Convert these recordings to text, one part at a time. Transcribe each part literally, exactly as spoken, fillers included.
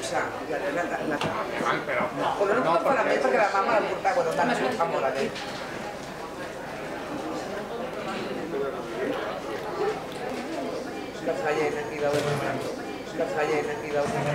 mateixa. Però no pot malament perquè la mama la porta quan tant es fa molt a ell. Que fallen aquí d'una. Que fallen aquí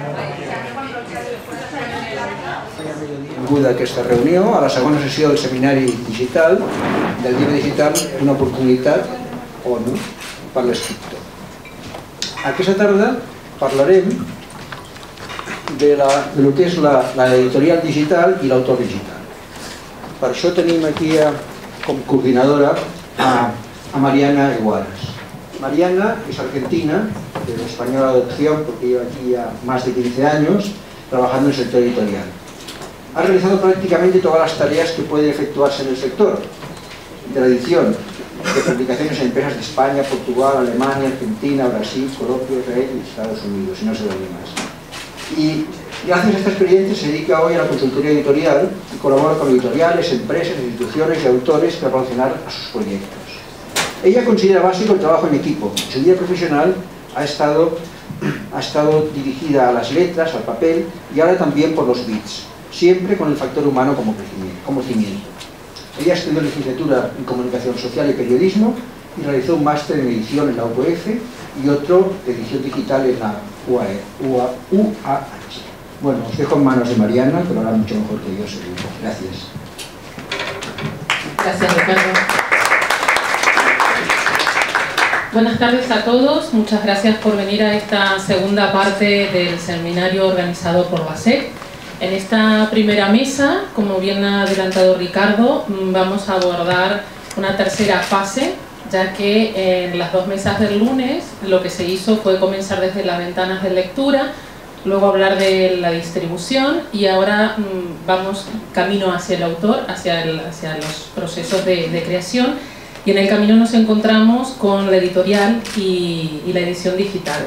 d'una. Aquesta reunió, a la segona sessió del seminari digital, del llibre digital, una oportunitat o no per l'escriptor. Aquesta tarda parlarem de, la, de lo que és l'editorial digital i l'autor digital. Per això tenim aquí a, com coordinadora a, a Mariana Iguaras. Mariana es argentina, de española de adopción, porque lleva aquí ya más de quince años trabajando en el sector editorial. Ha realizado prácticamente todas las tareas que pueden efectuarse en el sector de la edición, de publicaciones en empresas de España, Portugal, Alemania, Argentina, Brasil, Colombia, Israel y Estados Unidos, y no sé dónde más. Y gracias a esta experiencia se dedica hoy a la consultoría editorial y colabora con editoriales, empresas, instituciones y autores para promocionar a sus proyectos. Ella considera básico el trabajo en equipo. Su vida profesional ha estado, ha estado dirigida a las letras, al papel y ahora también por los bits, siempre con el factor humano como, como cimiento. Ella estudió licenciatura en Comunicación Social y Periodismo y realizó un máster en edición en la U P F y otro de edición digital en la U A H. Bueno, os dejo en manos de Mariana, que lo hará mucho mejor que yo, seguro. Gracias. Gracias, Ricardo. Buenas tardes a todos, muchas gracias por venir a esta segunda parte del seminario organizado por la S E C. En esta primera mesa, como bien ha adelantado Ricardo, vamos a abordar una tercera fase, ya que en las dos mesas del lunes lo que se hizo fue comenzar desde las ventanas de lectura, luego hablar de la distribución y ahora vamos camino hacia el autor, hacia, el, hacia los procesos de, de creación. Y en el camino nos encontramos con la editorial y, y la edición digital.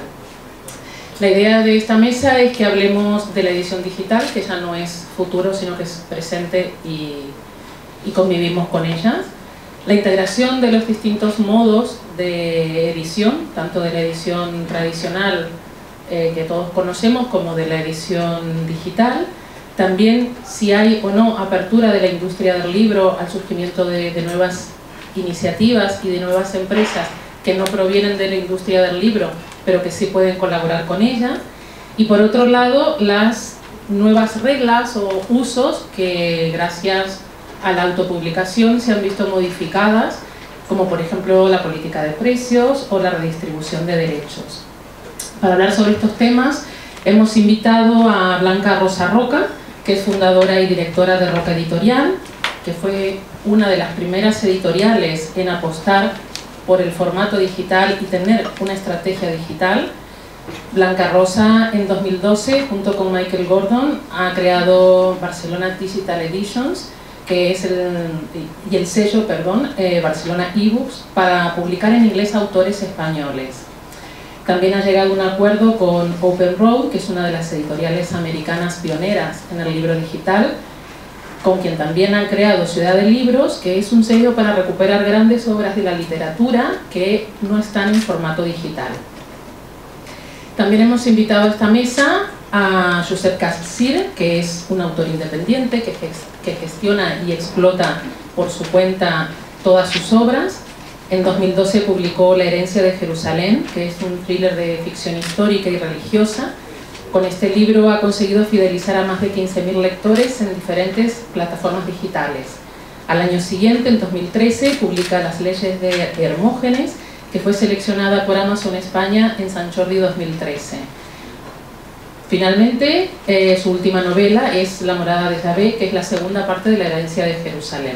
La idea de esta mesa es que hablemos de la edición digital, que ya no es futuro, sino que es presente y, y convivimos con ellas. La integración de los distintos modos de edición, tanto de la edición tradicional eh, que todos conocemos, como de la edición digital. También si hay o no apertura de la industria del libro al surgimiento de, de nuevas iniciativas y de nuevas empresas que no provienen de la industria del libro, pero que sí pueden colaborar con ella. Y por otro lado, las nuevas reglas o usos que gracias a la autopublicación se han visto modificadas, como por ejemplo la política de precios o la redistribución de derechos. Para hablar sobre estos temas hemos invitado a Blanca Rosa Roca, que es fundadora y directora de Roca Editorial, que fue una de las primeras editoriales en apostar por el formato digital y tener una estrategia digital. Blanca Rosa en dos mil doce, junto con Michael Gordon, ha creado Barcelona Digital Editions, que es el, y el sello, perdón, eh, Barcelona eBooks, para publicar en inglés autores españoles. También ha llegado a un acuerdo con Open Road, que es una de las editoriales americanas pioneras en el libro digital, con quien también han creado Ciudad de Libros, que es un sello para recuperar grandes obras de la literatura que no están en formato digital. También hemos invitado a esta mesa a Josep Capcir, que es un autor independiente que, que gestiona y explota por su cuenta todas sus obras. En dos mil doce publicó La herencia de Jerusalén, que es un thriller de ficción histórica y religiosa. Con este libro ha conseguido fidelizar a más de quince mil lectores en diferentes plataformas digitales. Al año siguiente, en dos mil trece, publica Las leyes de Hermógenes, que fue seleccionada por Amazon España en Sant Jordi dos mil trece. Finalmente, eh, su última novela es La morada de Yahvé, que es la segunda parte de La herencia de Jerusalén.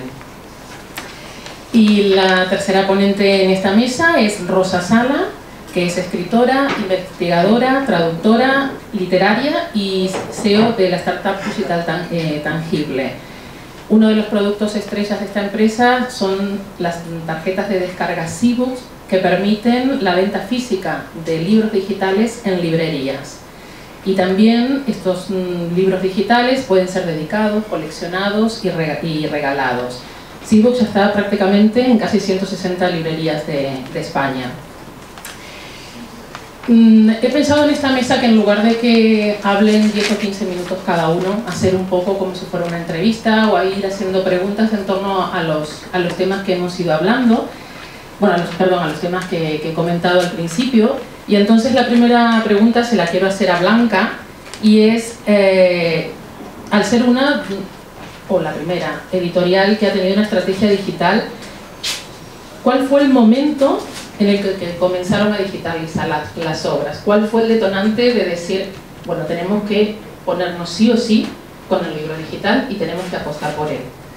Y la tercera ponente en esta mesa es Rosa Sala, que es escritora, investigadora, traductora, literaria y C E O de la startup digital Tangible. Uno de los productos estrellas de esta empresa son las tarjetas de descarga eBooks, que permiten la venta física de libros digitales en librerías. Y también estos mm, libros digitales pueden ser dedicados, coleccionados y, reg y regalados. eBooks ya está prácticamente en casi ciento sesenta librerías de, de España. He pensado en esta mesa que en lugar de que hablen diez o quince minutos cada uno, hacer un poco como si fuera una entrevista o a ir haciendo preguntas en torno a los, a los temas que hemos ido hablando, bueno, a los, perdón, a los temas que, que he comentado al principio. Y entonces la primera pregunta se la quiero hacer a Blanca y es, eh, al ser una, o la primera, editorial que ha tenido una estrategia digital, ¿cuál fue el momento en el que, que comenzaron a digitalizar las, las obras? ¿Cuál fue el detonante de decir, bueno, tenemos que ponernos sí o sí con el libro digital y tenemos que apostar por él?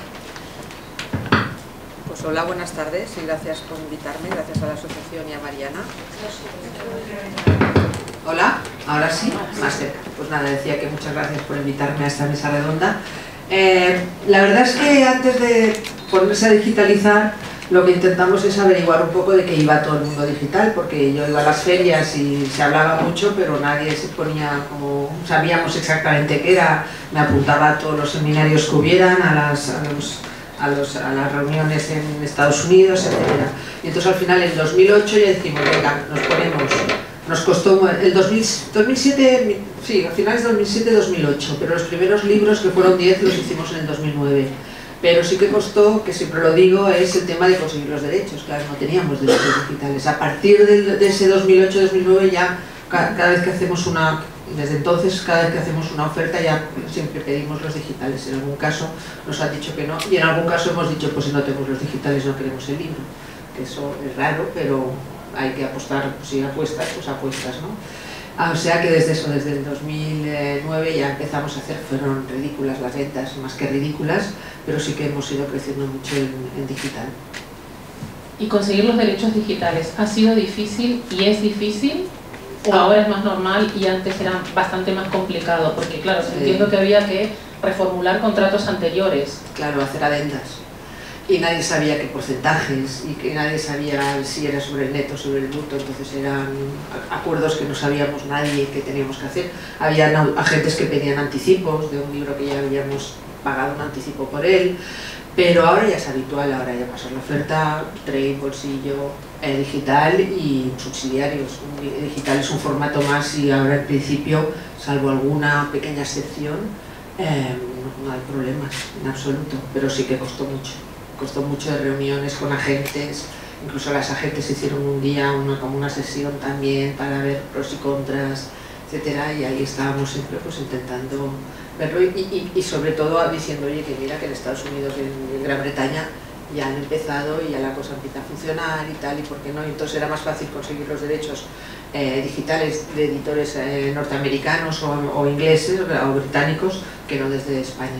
Pues hola, buenas tardes y gracias por invitarme, gracias a la asociación y a Mariana. Hola, ahora sí, más cerca. Pues nada, decía que muchas gracias por invitarme a esta mesa redonda. Eh, la verdad es que antes de ponerse a digitalizar, lo que intentamos es averiguar un poco de qué iba todo el mundo digital, porque yo iba a las ferias y se hablaba mucho, pero nadie se ponía como... sabíamos exactamente qué era, me apuntaba a todos los seminarios que hubieran, a las, a los, a los, a las reuniones en Estados Unidos, etcétera. Y entonces al final en dos mil ocho ya dijimos, venga, nos ponemos... Nos costó el dos mil, dos mil siete, sí, a finales de dos mil siete dos mil ocho, pero los primeros libros, que fueron diez, los hicimos en el dos mil nueve. Pero sí que costó, que siempre lo digo, es el tema de conseguir los derechos. Claro, no teníamos derechos digitales. A partir de, de ese dos mil ocho dos mil nueve ya, cada, cada vez que hacemos una, desde entonces, cada vez que hacemos una oferta ya siempre pedimos los digitales. En algún caso nos han dicho que no, y en algún caso hemos dicho, pues si no tenemos los digitales no queremos el libro. Eso es raro, pero hay que apostar, pues si apuestas, pues apuestas, ¿no? Ah, o sea que desde eso, desde el dos mil nueve ya empezamos a hacer, fueron ridículas las ventas, más que ridículas, pero sí que hemos ido creciendo mucho en, en digital. ¿Y conseguir los derechos digitales ha sido difícil y es difícil? ¿O ahora es más normal y antes era bastante más complicado? Porque claro, Sí. entiendo que había que reformular contratos anteriores. Claro, hacer adendas. Y nadie sabía qué porcentajes, y que nadie sabía si era sobre el neto o sobre el bruto, entonces eran acuerdos que no sabíamos nadie que teníamos que hacer. Había agentes que pedían anticipos de un libro que ya habíamos pagado un anticipo por él, pero ahora ya es habitual, ahora ya pasar la oferta, trade, bolsillo, eh, digital y subsidiarios. Digital es un formato más y ahora en principio, salvo alguna pequeña excepción, eh, no, no hay problemas en absoluto, pero sí que costó mucho. Costó mucho de reuniones con agentes, incluso las agentes hicieron un día una, como una sesión también para ver pros y contras, etcétera, y ahí estábamos siempre pues intentando verlo y, y, y sobre todo diciendo, oye, que mira que en Estados Unidos y en Gran Bretaña ya han empezado y ya la cosa empieza a funcionar y tal, y por qué no, y entonces era más fácil conseguir los derechos eh, digitales de editores eh, norteamericanos o, o ingleses o británicos que no desde España.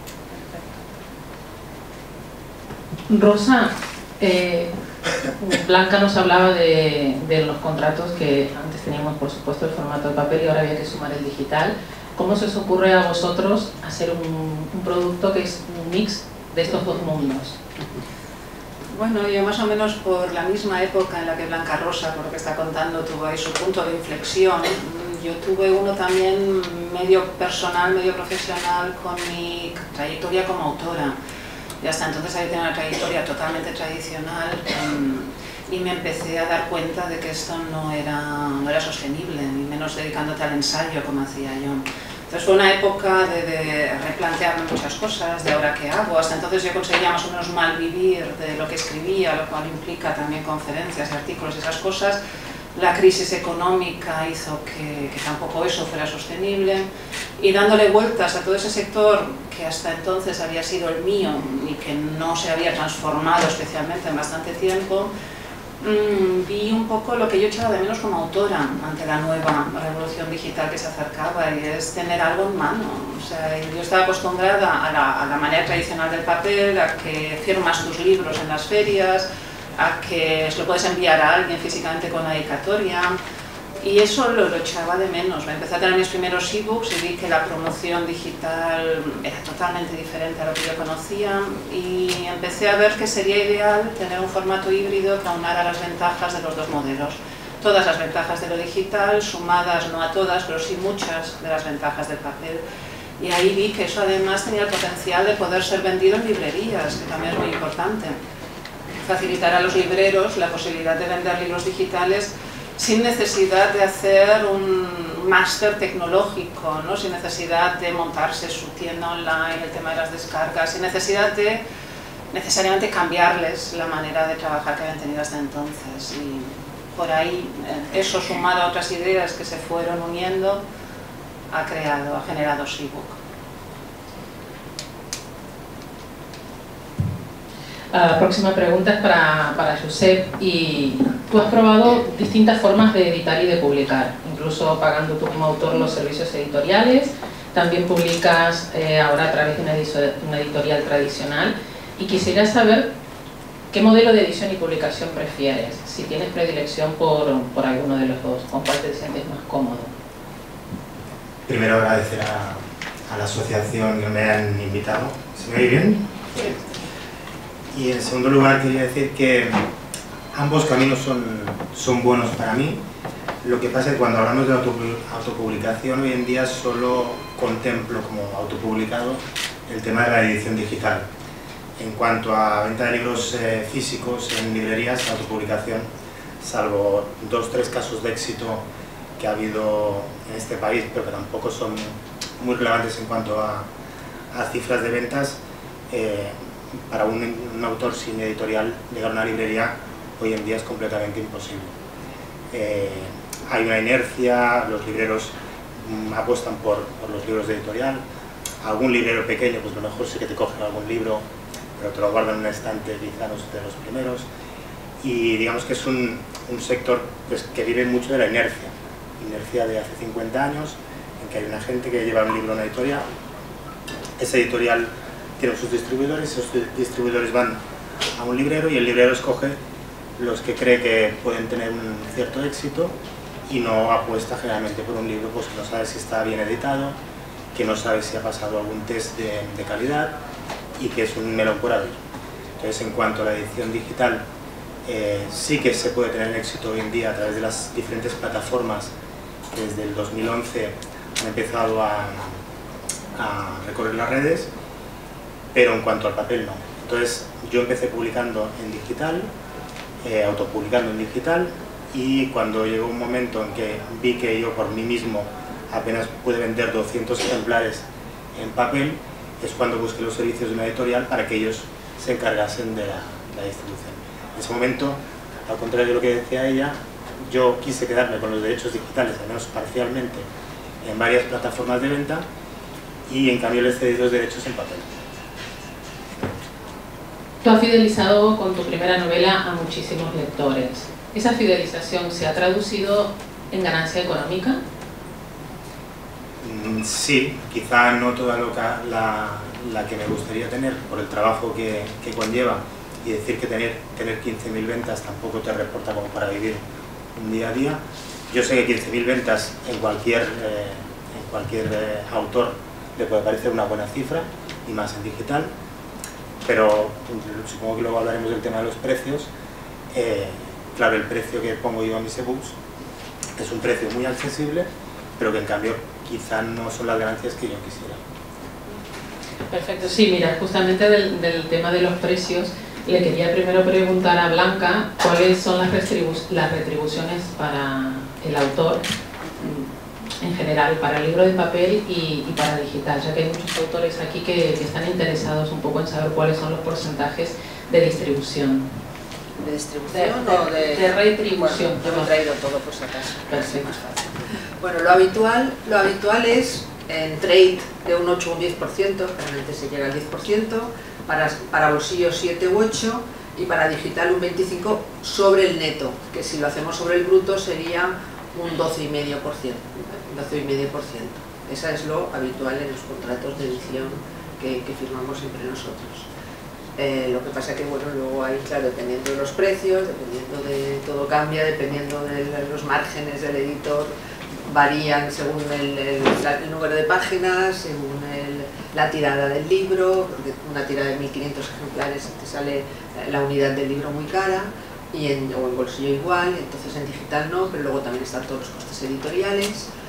Rosa, eh, Blanca nos hablaba de, de los contratos que antes teníamos, por supuesto, el formato de papel y ahora había que sumar el digital. ¿Cómo se os ocurre a vosotros hacer un, un producto que es un mix de estos dos mundos? Bueno, yo más o menos por la misma época en la que Blanca Rosa, por lo que está contando, tuvo ahí su punto de inflexión. Yo tuve uno también medio personal, medio profesional con mi trayectoria como autora. Y hasta entonces había tenido una trayectoria totalmente tradicional um, y me empecé a dar cuenta de que esto no era, no era sostenible, ni menos dedicándote al ensayo como hacía yo. Entonces fue una época de, de replantearme muchas cosas, de ahora qué hago. Hasta entonces yo conseguía más o menos malvivir de lo que escribía, lo cual implica también conferencias, artículos y esas cosas. La crisis económica hizo que, que tampoco eso fuera sostenible, y dándole vueltas a todo ese sector que hasta entonces había sido el mío y que no se había transformado especialmente en bastante tiempo, mmm, vi un poco lo que yo echaba de menos como autora ante la nueva revolución digital que se acercaba, y es tener algo en mano. O sea, yo estaba acostumbrada a la, a la manera tradicional del papel, a que firmas tus libros en las ferias, a que se lo puedes enviar a alguien físicamente con la dedicatoria, y eso lo, lo echaba de menos. Me empecé a tener mis primeros ebooks y vi que la promoción digital era totalmente diferente a lo que yo conocía, y empecé a ver que sería ideal tener un formato híbrido que aunara las ventajas de los dos modelos. Todas las ventajas de lo digital, sumadas no a todas, pero sí muchas de las ventajas del papel. Y ahí vi que eso además tenía el potencial de poder ser vendido en librerías, que también es muy importante. Facilitar a los libreros la posibilidad de vender libros digitales sin necesidad de hacer un máster tecnológico, ¿no? Sin necesidad de montarse su tienda online, el tema de las descargas, sin necesidad de necesariamente cambiarles la manera de trabajar que habían tenido hasta entonces. Y por ahí, eso sumado a otras ideas que se fueron uniendo, ha creado, ha generado Seabook. La próxima pregunta es para, para Josep. Y tú has probado distintas formas de editar y de publicar, incluso pagando tú como autor los servicios editoriales. También publicas eh, ahora a través de una, una editorial tradicional. Y quisiera saber qué modelo de edición y publicación prefieres, si tienes predilección por, por alguno de los dos, con cuál te sientes más cómodo. Primero agradecer a, a la asociación que me han invitado. ¿Se me oye bien? Sí. Y en segundo lugar quería decir que ambos caminos son, son buenos para mí. Lo que pasa es que cuando hablamos de autopublicación, hoy en día solo contemplo como autopublicado el tema de la edición digital. En cuanto a venta de libros eh, físicos en librerías, autopublicación, salvo dos o tres casos de éxito que ha habido en este país, pero que tampoco son muy relevantes en cuanto a, a cifras de ventas, eh, para un, un autor sin editorial llegar a una librería hoy en día es completamente imposible. Eh, hay una inercia, los libreros mm, apuestan por, por los libros de editorial, algún librero pequeño pues a lo mejor sí que te cogen algún libro, pero te lo guardan en un estante, quizá no es de los primeros, y digamos que es un, un sector pues, que vive mucho de la inercia, inercia de hace cincuenta años, en que hay una gente que lleva un libro a una editorial, ese editorial tiene sus distribuidores, esos distribuidores van a un librero y el librero escoge los que cree que pueden tener un cierto éxito y no apuesta generalmente por un libro pues, que no sabe si está bien editado, que no sabe si ha pasado algún test de, de calidad, y que es un melón por abrir. Entonces, en cuanto a la edición digital, eh, sí que se puede tener éxito hoy en día a través de las diferentes plataformas que desde el dos mil once han empezado a, a recorrer las redes, pero en cuanto al papel no. Entonces, yo empecé publicando en digital, eh, autopublicando en digital, y cuando llegó un momento en que vi que yo por mí mismo apenas pude vender doscientos ejemplares en papel, es cuando busqué los servicios de una editorial para que ellos se encargasen de la, la distribución. En ese momento, al contrario de lo que decía ella, yo quise quedarme con los derechos digitales, al menos parcialmente, en varias plataformas de venta, y en cambio les cedí los derechos en papel. Tú has fidelizado con tu primera novela a muchísimos lectores. ¿Esa fidelización se ha traducido en ganancia económica? Sí, quizá no toda lo que, la, la que me gustaría tener por el trabajo que, que conlleva, y decir que tener, tener quince mil ventas tampoco te reporta como para vivir un día a día. Yo sé que quince mil ventas en cualquier, eh, en cualquier eh, autor le puede parecer una buena cifra, y más en digital, pero supongo que luego hablaremos del tema de los precios. Eh, claro, el precio que pongo yo a mis ebooks es un precio muy accesible, pero que en cambio quizá no son las ganancias que yo quisiera. Perfecto, sí, mira, justamente del, del tema de los precios, le quería primero preguntar a Blanca cuáles son las, retribu las retribuciones para el autor en general, para el libro de papel y, y para digital, ya que hay muchos autores aquí que, que están interesados un poco en saber cuáles son los porcentajes de distribución. ¿De distribución de, o de...? De retribución. Bueno, yo me he traído todo por si acaso. Perfecto. Más fácil. Bueno, lo habitual, lo habitual es en trade de un ocho o un diez por ciento, realmente se llega al diez por ciento, para, para bolsillo siete u ocho y para digital un veinticinco por ciento sobre el neto, que si lo hacemos sobre el bruto sería un doce coma cinco por ciento. doce coma cinco por ciento. Esa es lo habitual en los contratos de edición que, que firmamos entre nosotros. Eh, lo que pasa que, bueno, luego hay, claro, dependiendo de los precios, dependiendo de todo cambia, dependiendo de los márgenes del editor, varían según el, el, el número de páginas, según el, la tirada del libro, porque una tirada de mil quinientos ejemplares te sale la unidad del libro muy cara, y en, o en bolsillo igual, entonces en digital no, pero luego también están todos los costes editoriales. O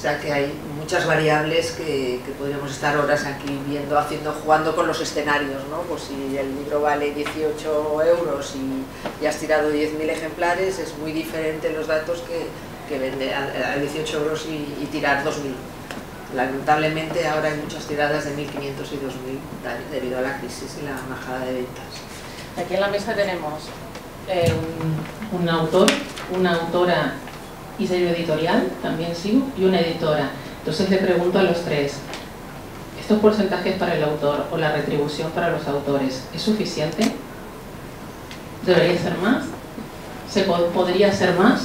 sea que hay muchas variables que, que podríamos estar horas aquí viendo, haciendo, jugando con los escenarios, ¿no? Pues si el libro vale dieciocho euros y, y has tirado diez mil ejemplares, es muy diferente los datos que, que vender a, a dieciocho euros y, y tirar dos mil. Lamentablemente ahora hay muchas tiradas de mil quinientos y dos mil debido a la crisis y la bajada de ventas. Aquí en la mesa tenemos eh, un, un autor, una autora y sello editorial, también sigo, y una editora. Entonces le pregunto a los tres, ¿estos porcentajes para el autor o la retribución para los autores es suficiente? ¿Debería ser más? ¿Se po- podría hacer más?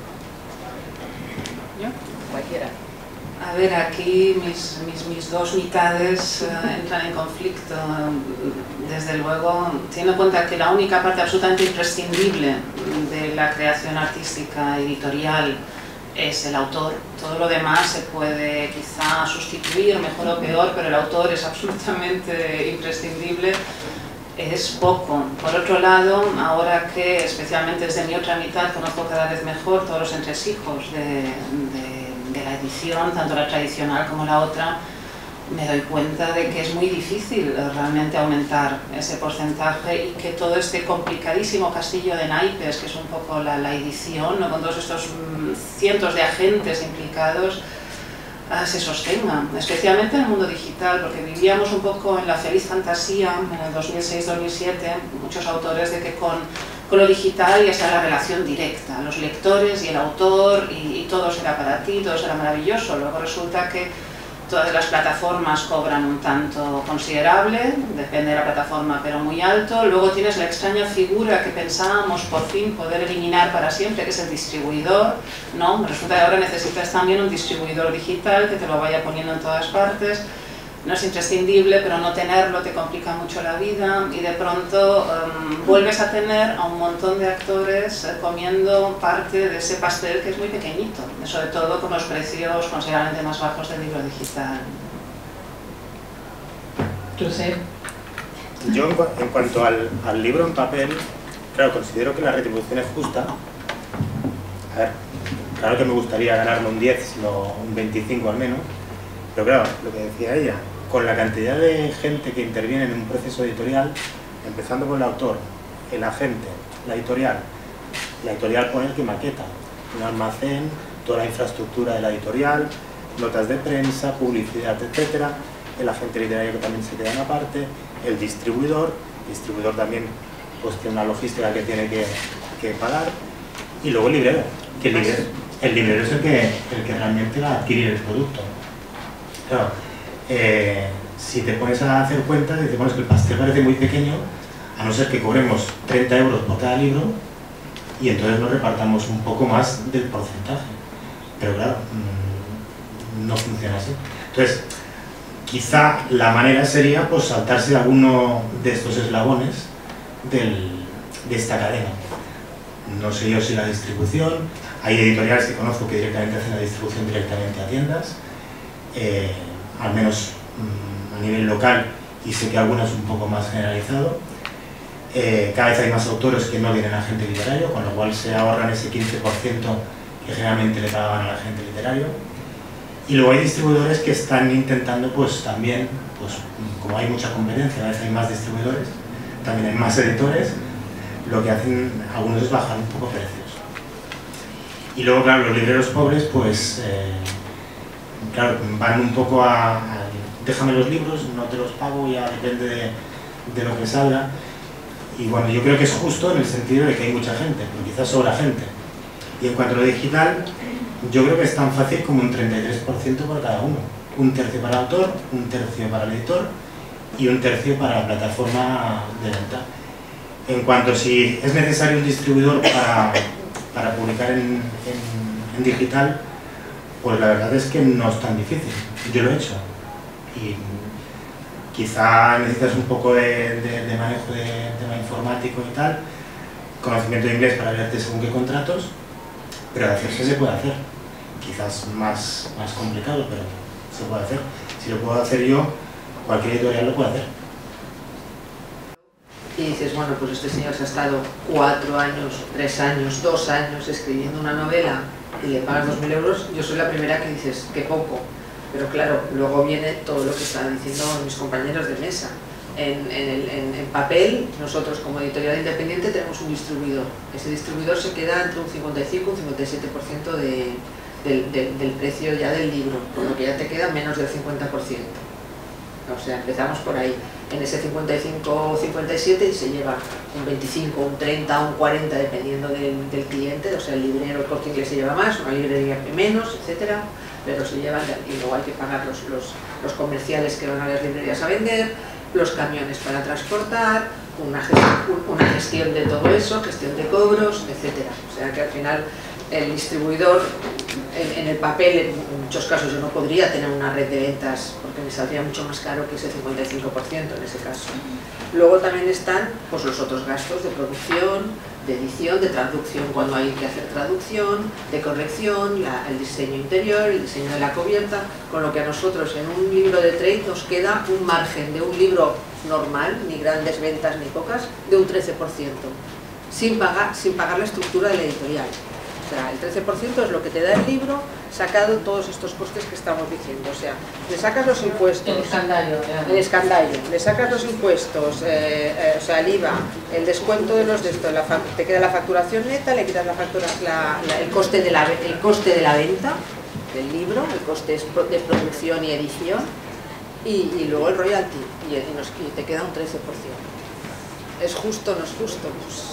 ¿Yo? Cualquiera. A ver, aquí mis, mis, mis dos mitades uh, entran en conflicto. Desde luego, teniendo en cuenta que la única parte absolutamente imprescindible de la creación artística editorial es el autor. Todo lo demás se puede quizá sustituir, mejor o peor, pero el autor es absolutamente imprescindible. Es poco. Por otro lado, ahora que especialmente desde mi otra mitad conozco cada vez mejor todos los entresijos de, de de la edición, tanto la tradicional como la otra, me doy cuenta de que es muy difícil realmente aumentar ese porcentaje y que todo este complicadísimo castillo de naipes, que es un poco la, la edición, ¿no? Con todos estos mm, cientos de agentes implicados, uh, se sostenga, especialmente en el mundo digital, porque vivíamos un poco en la feliz fantasía en el dos mil seis dos mil siete, muchos autores, de que con Con lo digital ya está la relación directa, los lectores y el autor, y, y todo será para ti, todo será maravilloso. Luego resulta que todas las plataformas cobran un tanto considerable, depende de la plataforma, pero muy alto. Luego tienes la extraña figura que pensábamos por fin poder eliminar para siempre, que es el distribuidor, ¿no? Resulta que ahora necesitas también un distribuidor digital que te lo vaya poniendo en todas partes. No es imprescindible, pero no tenerlo te complica mucho la vida, y de pronto um, vuelves a tener a un montón de actores eh, comiendo parte de ese pastel que es muy pequeñito, sobre todo con los precios considerablemente más bajos del libro digital. Josep. Yo, en, cu en cuanto al, al libro en papel, claro, considero que la retribución es justa. A ver, claro que me gustaría ganarme un diez, sino un veinticinco al menos, pero claro, lo que decía ella, con la cantidad de gente que interviene en un proceso editorial, empezando por el autor, el agente, la editorial, la editorial con el que maqueta, un almacén, toda la infraestructura de la editorial, notas de prensa, publicidad, etcétera, el agente literario que también se queda en aparte, el distribuidor, el distribuidor también pues tiene una logística que tiene que, que pagar, y luego el librero, que el librero, el librero es el que, el que realmente va a adquirir el producto. Claro, eh, si te pones a hacer cuentas, dices, bueno, es que el pastel parece muy pequeño, a no ser que cobremos treinta euros por cada libro, y entonces nos repartamos un poco más del porcentaje. Pero claro, mmm, no funciona así. Entonces, quizá la manera sería pues saltarse alguno de estos eslabones del, de esta cadena. No sé yo si la distribución, hay editoriales que conozco que directamente hacen la distribución directamente a tiendas, eh, al menos mmm, a nivel local, y sé que algunas un poco más generalizado. Eh, cada vez hay más autores que no tienen agente literario, con lo cual se ahorran ese quince por ciento que generalmente le pagaban al agente literario. Y luego hay distribuidores que están intentando, pues también, pues como hay mucha competencia, a veces hay más distribuidores, también hay más editores, lo que hacen algunos es bajar un poco precios. Y luego, claro, los libreros pobres, pues, eh, claro, van un poco a, a déjame los libros, no te los pago, ya depende de, de lo que salga. Y bueno, yo creo que es justo en el sentido de que hay mucha gente, pero quizás sobra gente. Y en cuanto a lo digital, yo creo que es tan fácil como un treinta y tres por ciento por cada uno. Un tercio para el autor, un tercio para el editor y un tercio para la plataforma de venta. En cuanto a si es necesario un distribuidor para, para publicar en, en, en digital, pues la verdad es que no es tan difícil. Yo lo he hecho. Y quizá necesitas un poco de, de, de manejo de tema informático y tal, conocimiento de inglés para leerte según qué contratos, pero de hacerse se puede hacer. Quizás más, más complicado, pero se puede hacer. Si lo puedo hacer yo, cualquier editorial lo puede hacer. Y dices, bueno, pues este señor se ha estado cuatro años, tres años, dos años escribiendo una novela y le pagas dos mil euros, yo soy la primera que dices, qué poco. Pero claro, luego viene todo lo que están diciendo mis compañeros de mesa. En, en, el, en, en papel, nosotros como editorial independiente tenemos un distribuidor. Ese distribuidor se queda entre un cincuenta y cinco y un cincuenta y siete por ciento de, del, del, del precio ya del libro, con lo que ya te queda menos del cincuenta por ciento. O sea, empezamos por ahí. En ese cincuenta y cinco o cincuenta y siete se lleva un veinticinco, un treinta, un cuarenta, dependiendo del, del cliente. O sea, el librero, el Corte Inglés se lleva más, una librería menos, etcétera. Pero se llevan, y luego hay que pagar los, los, los comerciales que van a las librerías a vender, los camiones para transportar, una gestión, una gestión de todo eso, gestión de cobros, etcétera. O sea que al final el distribuidor, en, en el papel, en muchos casos yo no podría tener una red de ventas porque me saldría mucho más caro que ese cincuenta y cinco por ciento en ese caso. Luego también están pues, los otros gastos de producción, de edición, de traducción cuando hay que hacer traducción, de corrección, la, el diseño interior, el diseño de la cubierta, con lo que a nosotros en un libro de trade nos queda un margen de un libro normal, ni grandes ventas ni pocas, de un trece por ciento, sin pagar, sin pagar la estructura de la editorial. O sea, el trece por ciento es lo que te da el libro, sacado todos estos costes que estamos diciendo. O sea, le sacas los impuestos, el escandallo, claro. el escandallo, le sacas los impuestos, eh, eh, o sea, el I V A, el descuento de los de esto, la, te queda la facturación neta, le quitas la factura, la, la, el, coste de la, el coste de la venta del libro, el coste de producción y edición, y, y luego el royalty, y, y, nos, y te queda un trece por ciento. ¿Es justo o no es justo? Pues,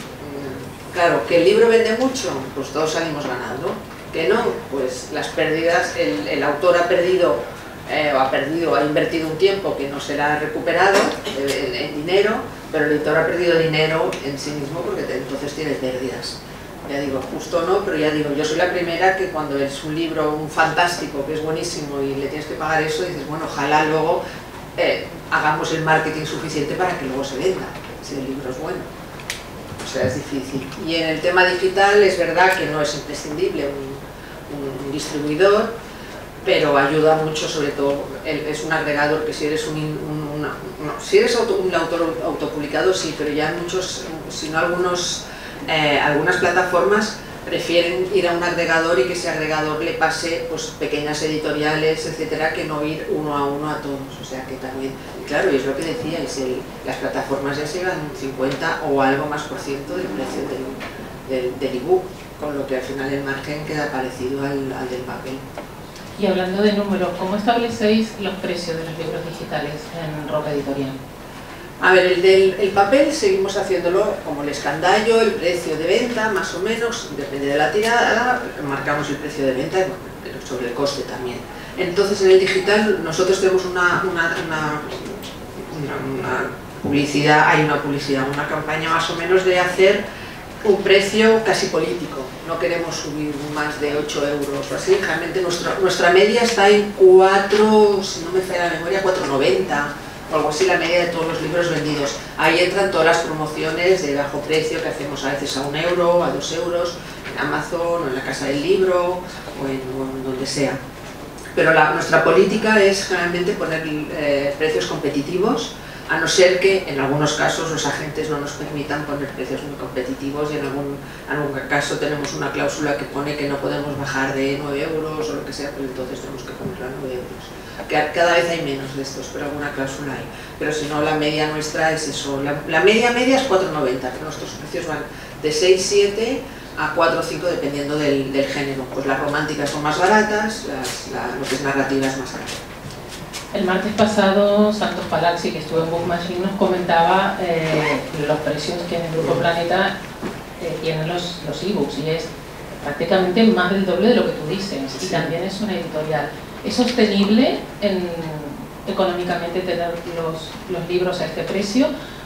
claro, que el libro vende mucho, pues todos salimos ganando. Que no, pues las pérdidas, el, el autor ha perdido, eh, o ha perdido, ha invertido un tiempo que no se le ha recuperado en, en dinero, pero el editor ha perdido dinero en sí mismo porque te, entonces tiene pérdidas. Ya digo, justo no, pero ya digo, yo soy la primera que cuando es un libro un fantástico, que es buenísimo y le tienes que pagar eso, dices, bueno, ojalá luego eh, hagamos el marketing suficiente para que luego se venda, si el libro es bueno. O sea, es difícil. Y en el tema digital es verdad que no es imprescindible un, un, un distribuidor, pero ayuda mucho, sobre todo, el, es un agregador que si eres un, un, una, no, si eres auto, un autor autopublicado sí, pero ya muchos, si no algunos, eh, algunas plataformas prefieren ir a un agregador y que ese agregador le pase pues, pequeñas editoriales, etcétera, que no ir uno a uno a todos. O sea que también, claro, y es lo que decíais, el, las plataformas ya se llevan un cincuenta o algo más por ciento del precio del, del, del ebook, con lo que al final el margen queda parecido al, al del papel. Y hablando de números, ¿cómo establecéis los precios de los libros digitales en Roca Editorial? A ver, el del el papel seguimos haciéndolo como el escandallo, el precio de venta, más o menos, depende de la tirada, marcamos el precio de venta, pero sobre el coste también. Entonces en el digital nosotros tenemos una, una, una, una, una publicidad, hay una publicidad, una campaña más o menos de hacer un precio casi político. No queremos subir más de ocho euros o así, realmente nuestra, nuestra media está en cuatro, si no me falla la memoria, cuatro noventa. O algo así, la media de todos los libros vendidos. Ahí entran todas las promociones de bajo precio que hacemos a veces a un euro, a dos euros, en Amazon o en la Casa del Libro o en, o en donde sea. Pero la, nuestra política es generalmente poner eh, precios competitivos, a no ser que en algunos casos los agentes no nos permitan poner precios muy competitivos y en algún, en algún caso tenemos una cláusula que pone que no podemos bajar de nueve euros o lo que sea, pues entonces tenemos que ponerla a nueve euros. Cada vez hay menos de estos, pero alguna cláusula hay. Pero si no, la media nuestra es eso. La, la media media es cuatro noventa, pero nuestros precios van de seis siete a cuatro cinco dependiendo del, del género. Pues las románticas son más baratas, las, la, lo que es narrativa es más caro. El martes pasado, Santos Palazzi, que estuvo en Book Machine, nos comentaba eh, los precios que en el Grupo Planeta eh, tienen los, los ebooks, y es prácticamente más del doble de lo que tú dices, y también es una editorial. ¿Es sostenible en, económicamente tener los, los libros a este precio?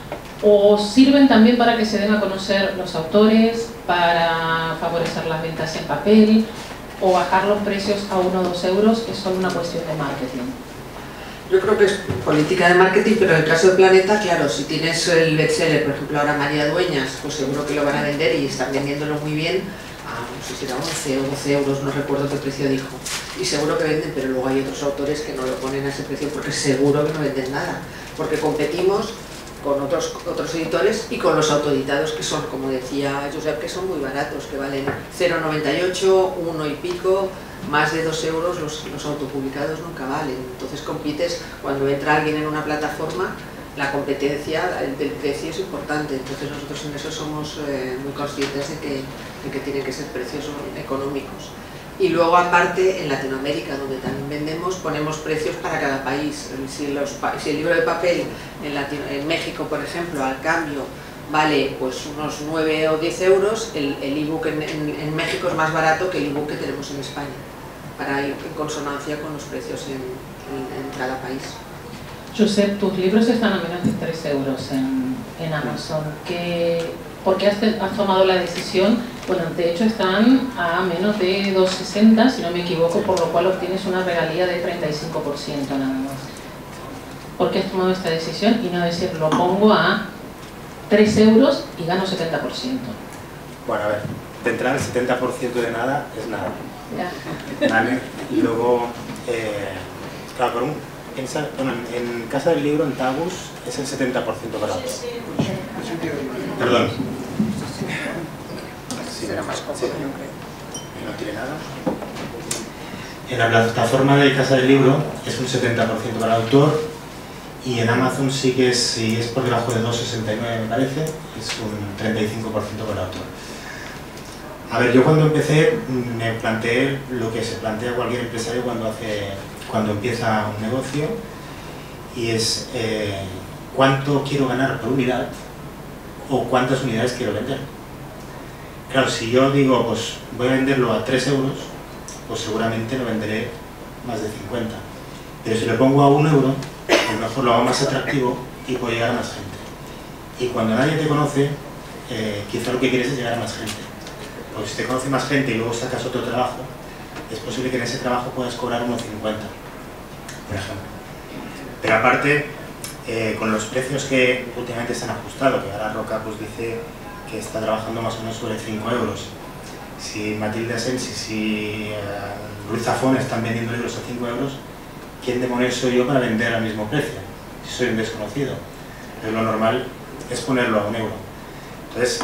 ¿O sirven también para que se den a conocer los autores, para favorecer las ventas en papel, o bajar los precios a uno o dos euros? Es solo una cuestión de marketing. Yo creo que es política de marketing, pero en el caso de Planeta, claro, si tienes el bestseller, por ejemplo ahora María Dueñas, pues seguro que lo van a vender y están vendiéndolo muy bien. Ah, no sé si era once o doce euros, no recuerdo qué precio dijo. Y seguro que venden, pero luego hay otros autores que no lo ponen a ese precio porque seguro que no venden nada. Porque competimos con otros, otros editores y con los autoeditados, que son, como decía Josep, que son muy baratos, que valen cero coma noventa y ocho, uno y pico, más de dos euros. Los, los autopublicados nunca valen. Entonces compites, cuando entra alguien en una plataforma, la competencia del precio es importante. Entonces nosotros en eso somos eh, muy conscientes de que, de que tienen que ser precios económicos. Y luego, aparte, en Latinoamérica, donde también vendemos, ponemos precios para cada país. Si, los, si el libro de papel en, Latino, en México, por ejemplo, al cambio vale pues unos nueve o diez euros, el ebook en, en, en México es más barato que el ebook que tenemos en España, para ir en consonancia con los precios en, en, en cada país. Josep, tus libros están a menos de tres euros en, en Amazon. ¿Qué, ¿Por qué has, has tomado la decisión? Bueno, de hecho están a menos de dos sesenta, si no me equivoco, por lo cual obtienes una regalía de treinta y cinco por ciento nada más. ¿Por qué has tomado esta decisión y no decir, lo pongo a tres euros y gano setenta por ciento? Bueno, a ver, de entrada el setenta por ciento de nada es nada. Ya. Vale, y luego, eh, claro, por un, en, bueno, en Casa del Libro, en Tagus, es el setenta por ciento para otros. Perdón. Sí, será más cómodo, sí. No tiene nada. En la plataforma de Casa del Libro es un setenta por ciento para el autor, y en Amazon sí que es, si es por debajo de dos sesenta y nueve me parece, es un treinta y cinco por ciento para el autor. A ver, yo cuando empecé me planteé lo que se plantea cualquier empresario cuando, hace, cuando empieza un negocio, y es eh, cuánto quiero ganar por unidad o cuántas unidades quiero vender. Claro, si yo digo, pues voy a venderlo a tres euros, pues seguramente lo venderé más de cincuenta. Pero si lo pongo a un euro, a lo mejor lo hago más atractivo y puedo llegar a más gente. Y cuando nadie te conoce, eh, quizá lo que quieres es llegar a más gente. Porque si te conoce más gente y luego sacas otro trabajo, es posible que en ese trabajo puedas cobrar uno cincuenta, por ejemplo. Pero aparte, eh, con los precios que últimamente se han ajustado, que ahora Roca pues dice que está trabajando más o menos sobre cinco euros. Si Matilde Asensi, si uh, Luis Zafón están vendiendo libros a cinco euros, ¿quién demonios soy yo para vender al mismo precio? Si soy un desconocido. Pero lo normal es ponerlo a un euro. Entonces,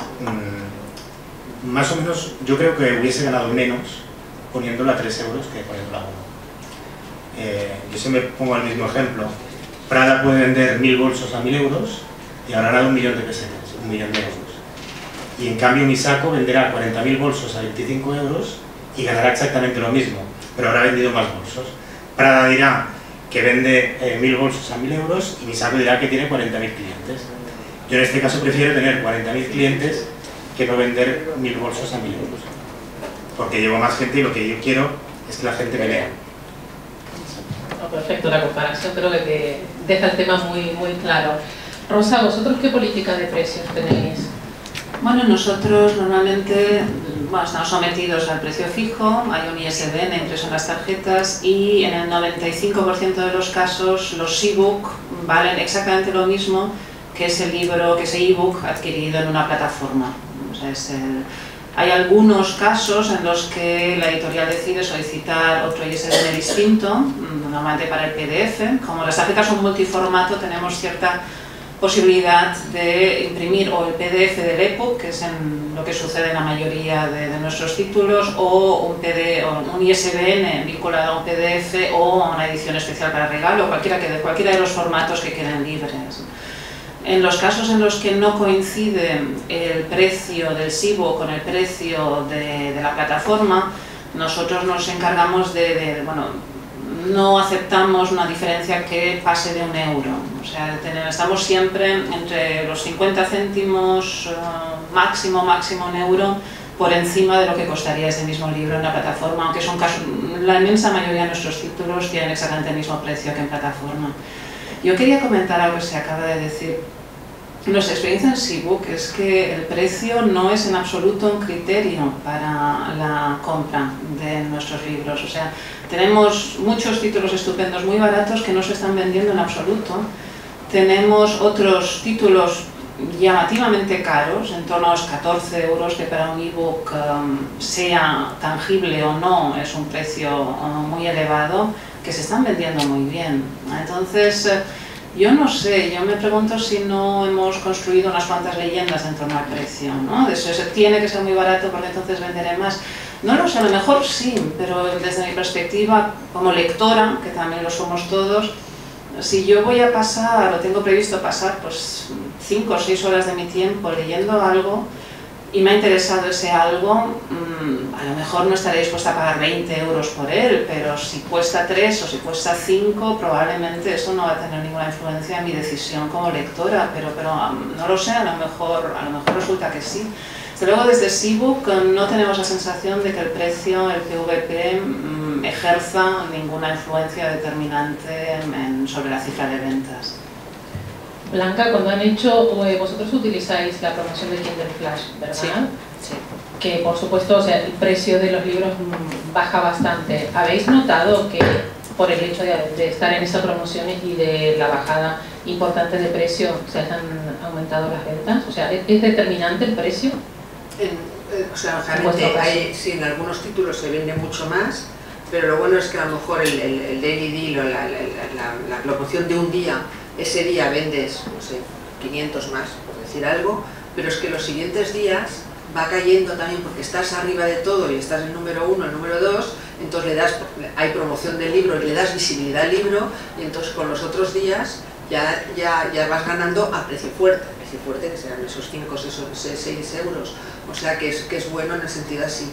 mmm, más o menos, yo creo que hubiese ganado menos poniéndolo a tres euros que poniéndolo a uno. Eh, yo siempre pongo el mismo ejemplo. Prada puede vender mil bolsos a mil euros y habrá ganado un millón de pesetas, un millón de euros. Y en cambio mi saco venderá cuarenta mil bolsos a veinticinco euros y ganará exactamente lo mismo, pero habrá vendido más bolsos. Prada dirá que vende eh, mil bolsos a mil euros y mi saco dirá que tiene cuarenta mil clientes. Yo en este caso prefiero tener cuarenta mil clientes que no vender mil bolsos a mil euros, porque llevo más gente y lo que yo quiero es que la gente me lea. Oh, perfecto, la comparación creo que te deja el tema muy, muy claro. Rosa, ¿vosotros qué política de precios tenéis? Bueno, nosotros normalmente bueno, estamos sometidos al precio fijo, hay un I S B N impreso en las tarjetas y en el noventa y cinco por ciento de los casos los e-book valen exactamente lo mismo que ese libro, que ese e-book adquirido en una plataforma. O sea, es el, hay algunos casos en los que la editorial decide solicitar otro I S B N distinto, normalmente para el P D F. Como las tarjetas son multiformato, tenemos cierta posibilidad de imprimir o el P D F del ebook, que es en lo que sucede en la mayoría de, de nuestros títulos, o un, P D, o un I S B N vinculado a un P D F o a una edición especial para regalo, cualquiera, que, cualquiera de los formatos que queden libres. En los casos en los que no coincide el precio del ebook con el precio de, de la plataforma, nosotros nos encargamos de, de bueno, no aceptamos una diferencia que pase de un euro. O sea, estamos siempre entre los cincuenta céntimos, uh, máximo, máximo un euro, por encima de lo que costaría ese mismo libro en la plataforma, aunque es un caso, la inmensa mayoría de nuestros títulos tienen exactamente el mismo precio que en plataforma. Yo quería comentar algo que se acaba de decir. Nuestra experiencia en ebook es que el precio no es en absoluto un criterio para la compra de nuestros libros. O sea, tenemos muchos títulos estupendos muy baratos que no se están vendiendo en absoluto. Tenemos otros títulos llamativamente caros, en torno a los catorce euros, que para un ebook um, sea tangible o no, es un precio uh, muy elevado, que se están vendiendo muy bien. Entonces, Yo no sé, yo me pregunto si no hemos construido unas cuantas leyendas en torno al precio, ¿no? De eso, eso tiene que ser muy barato porque entonces venderé más. No lo sé, a lo mejor sí, pero desde mi perspectiva como lectora, que también lo somos todos, si yo voy a pasar, o tengo previsto pasar, pues cinco o seis horas de mi tiempo leyendo algo, y me ha interesado ese algo, mmm, a lo mejor no estaré dispuesta a pagar veinte euros por él, pero si cuesta tres o si cuesta cinco, probablemente eso no va a tener ninguna influencia en mi decisión como lectora, pero, pero um, no lo sé, a lo mejor, a lo mejor resulta que sí. Desde luego desde Seabook no tenemos la sensación de que el precio, el P V P, mmm, ejerza ninguna influencia determinante en, sobre la cifra de ventas. Blanca, cuando han hecho, eh, vosotros utilizáis la promoción de Kindle Flash, ¿verdad? Sí, sí. Que por supuesto, o sea, el precio de los libros mmm, baja bastante. ¿Habéis notado que por el hecho de, de estar en esas promociones y de la bajada importante de precio se han aumentado las ventas? O sea, ¿es, es determinante el precio? En, eh, o sea, realmente hay, sí, en algunos títulos se vende mucho más, pero lo bueno es que a lo mejor el, el, el daily deal o la, la, la, la promoción de un día, ese día vendes, no sé, quinientos más, por decir algo, pero es que los siguientes días va cayendo también porque estás arriba de todo y estás en número uno, el número dos, entonces le das, hay promoción del libro y le das visibilidad al libro, y entonces con los otros días ya, ya, ya vas ganando a precio fuerte, a precio fuerte que serán esos cinco o seis euros, o sea que es, que es bueno en el sentido así.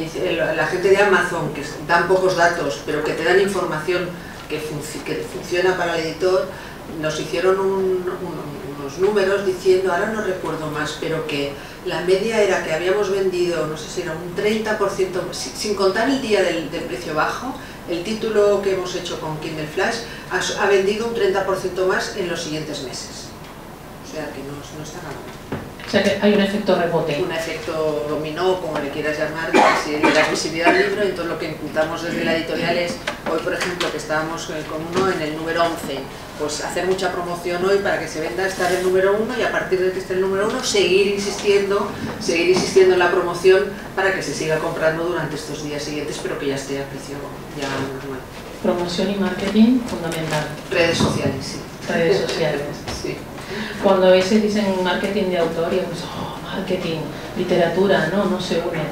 La gente de Amazon, que dan pocos datos, pero que te dan información que, func que funciona para el editor, nos hicieron un, un, unos números diciendo, ahora no recuerdo más, pero que la media era que habíamos vendido, no sé si era un treinta por ciento, sin contar el día del, del precio bajo, el título que hemos hecho con Kindle Flash ha, ha vendido un treinta por ciento más en los siguientes meses. O sea que no, no está ganando. O sea que hay un efecto rebote. Un efecto dominó, como le quieras llamar, si le das visibilidad al libro, entonces lo que imputamos desde la editorial es, hoy por ejemplo que estábamos con uno en el número once, pues hacer mucha promoción hoy para que se venda, estar en el número uno, y a partir de que esté en el número uno seguir insistiendo, seguir insistiendo en la promoción para que se siga comprando durante estos días siguientes, pero que ya esté a precio ya normal. Promoción y marketing fundamental. Redes sociales, sí. Redes sociales. Sí. Cuando a veces dicen marketing de autor y pues, oh, marketing, literatura, no, no se unen.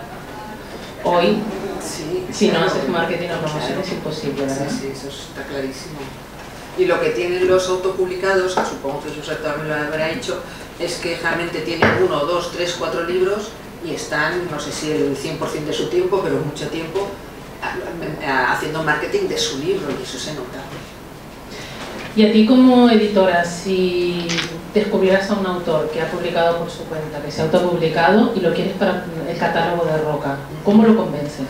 Hoy, sí, si claro, no haces marketing o promoción claro, es imposible, ¿verdad? Sí, sí, eso está clarísimo. Y lo que tienen los autopublicados, que supongo que Josep también lo habrá hecho, es que realmente tienen uno, dos, tres, cuatro libros y están, no sé si el cien por cien de su tiempo, pero mucho tiempo, haciendo marketing de su libro, y eso se nota. Y a ti como editora, si descubrieras a un autor que ha publicado por su cuenta, que se ha autopublicado y lo quieres para el catálogo de Roca, ¿cómo lo convences?